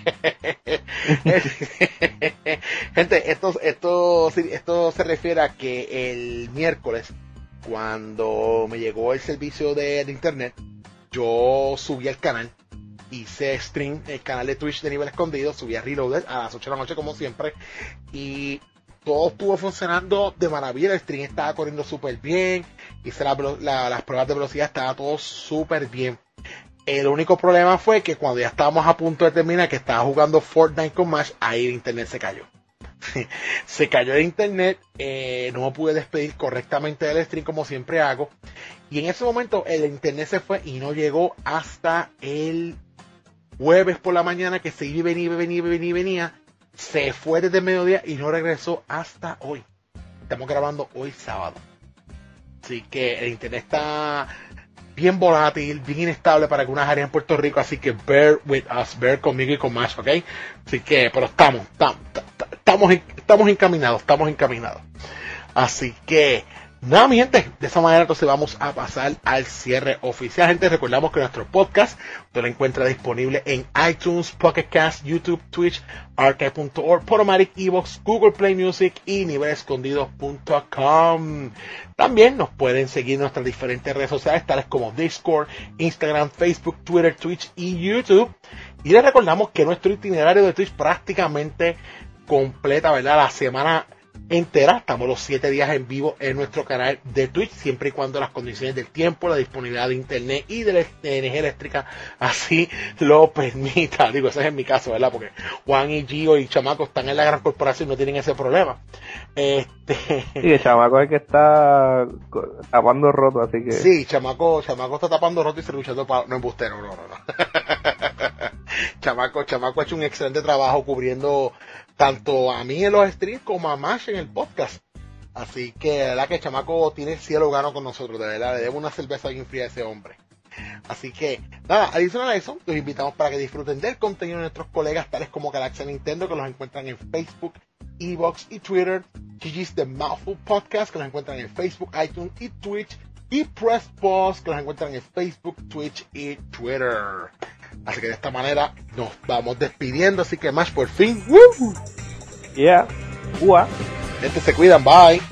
Gente, esto, esto, esto se refiere a que el miércoles, cuando me llegó el servicio de, de internet, yo subí al canal, hice stream, el canal de Twitch de Nivel Escondido, subí a Reloaded a las ocho de la noche como siempre, y todo estuvo funcionando de maravilla. El stream estaba corriendo súper bien, hice la, la, las pruebas de velocidad, estaba todo súper bien. El único problema fue que cuando ya estábamos a punto de terminar, que estaba jugando Fortnite con Mash, ahí el internet se cayó. Se cayó el internet, eh, no me pude despedir correctamente del stream como siempre hago, y en ese momento el internet se fue y no llegó hasta el jueves por la mañana, que se iba y venía, venía, venía, venía. Se fue desde mediodía y no regresó hasta hoy. Estamos grabando hoy sábado. Así que el internet está bien volátil, bien inestable para algunas áreas en Puerto Rico. Así que bear with us, bear conmigo y con Mash, ¿ok? Así que, pero estamos, estamos, estamos, estamos encaminados, estamos encaminados. Así que, nada, mi gente, de esa manera entonces vamos a pasar al cierre oficial. Gente, recordamos que nuestro podcast usted lo encuentra disponible en iTunes, Pocket Cast, YouTube, Twitch, archive punto org, Podomatic, Evox, Google Play Music y nivel escondido punto com. También nos pueden seguir en nuestras diferentes redes sociales, tales como Discord, Instagram, Facebook, Twitter, Twitch y YouTube. Y les recordamos que nuestro itinerario de Twitch prácticamente completa, ¿verdad? La semana entera, estamos los siete días en vivo en nuestro canal de Twitch, siempre y cuando las condiciones del tiempo, la disponibilidad de internet y de, la, de energía eléctrica así lo permita. Digo, ese es en mi caso, ¿verdad? Porque Juan y Gio y Chamaco están en la gran corporación y no tienen ese problema. Este... Sí, el Chamaco es el que está tapando roto, así que... Sí, Chamaco, Chamaco está tapando roto y se luchando para... No, embustero, no, no, no. Chamaco, Chamaco ha hecho un excelente trabajo cubriendo tanto a mí en los streams como a Mash en el podcast. Así que la verdad que el Chamaco tiene el cielo gano con nosotros, de verdad, le debo una cerveza bien fría a ese hombre. Así que, nada, adicional a eso, los invitamos para que disfruten del contenido de nuestros colegas, tales como Galaxia Nintendo, que los encuentran en Facebook, Evox y Twitter, Gigi's The Mouthful Podcast, que los encuentran en Facebook, iTunes y Twitch, y Press Pause, que los encuentran en Facebook, Twitch y Twitter. Así que de esta manera nos vamos despidiendo, así que Mash por fin. ¡Woo! Yeah. Ua. Gente, se cuidan, bye.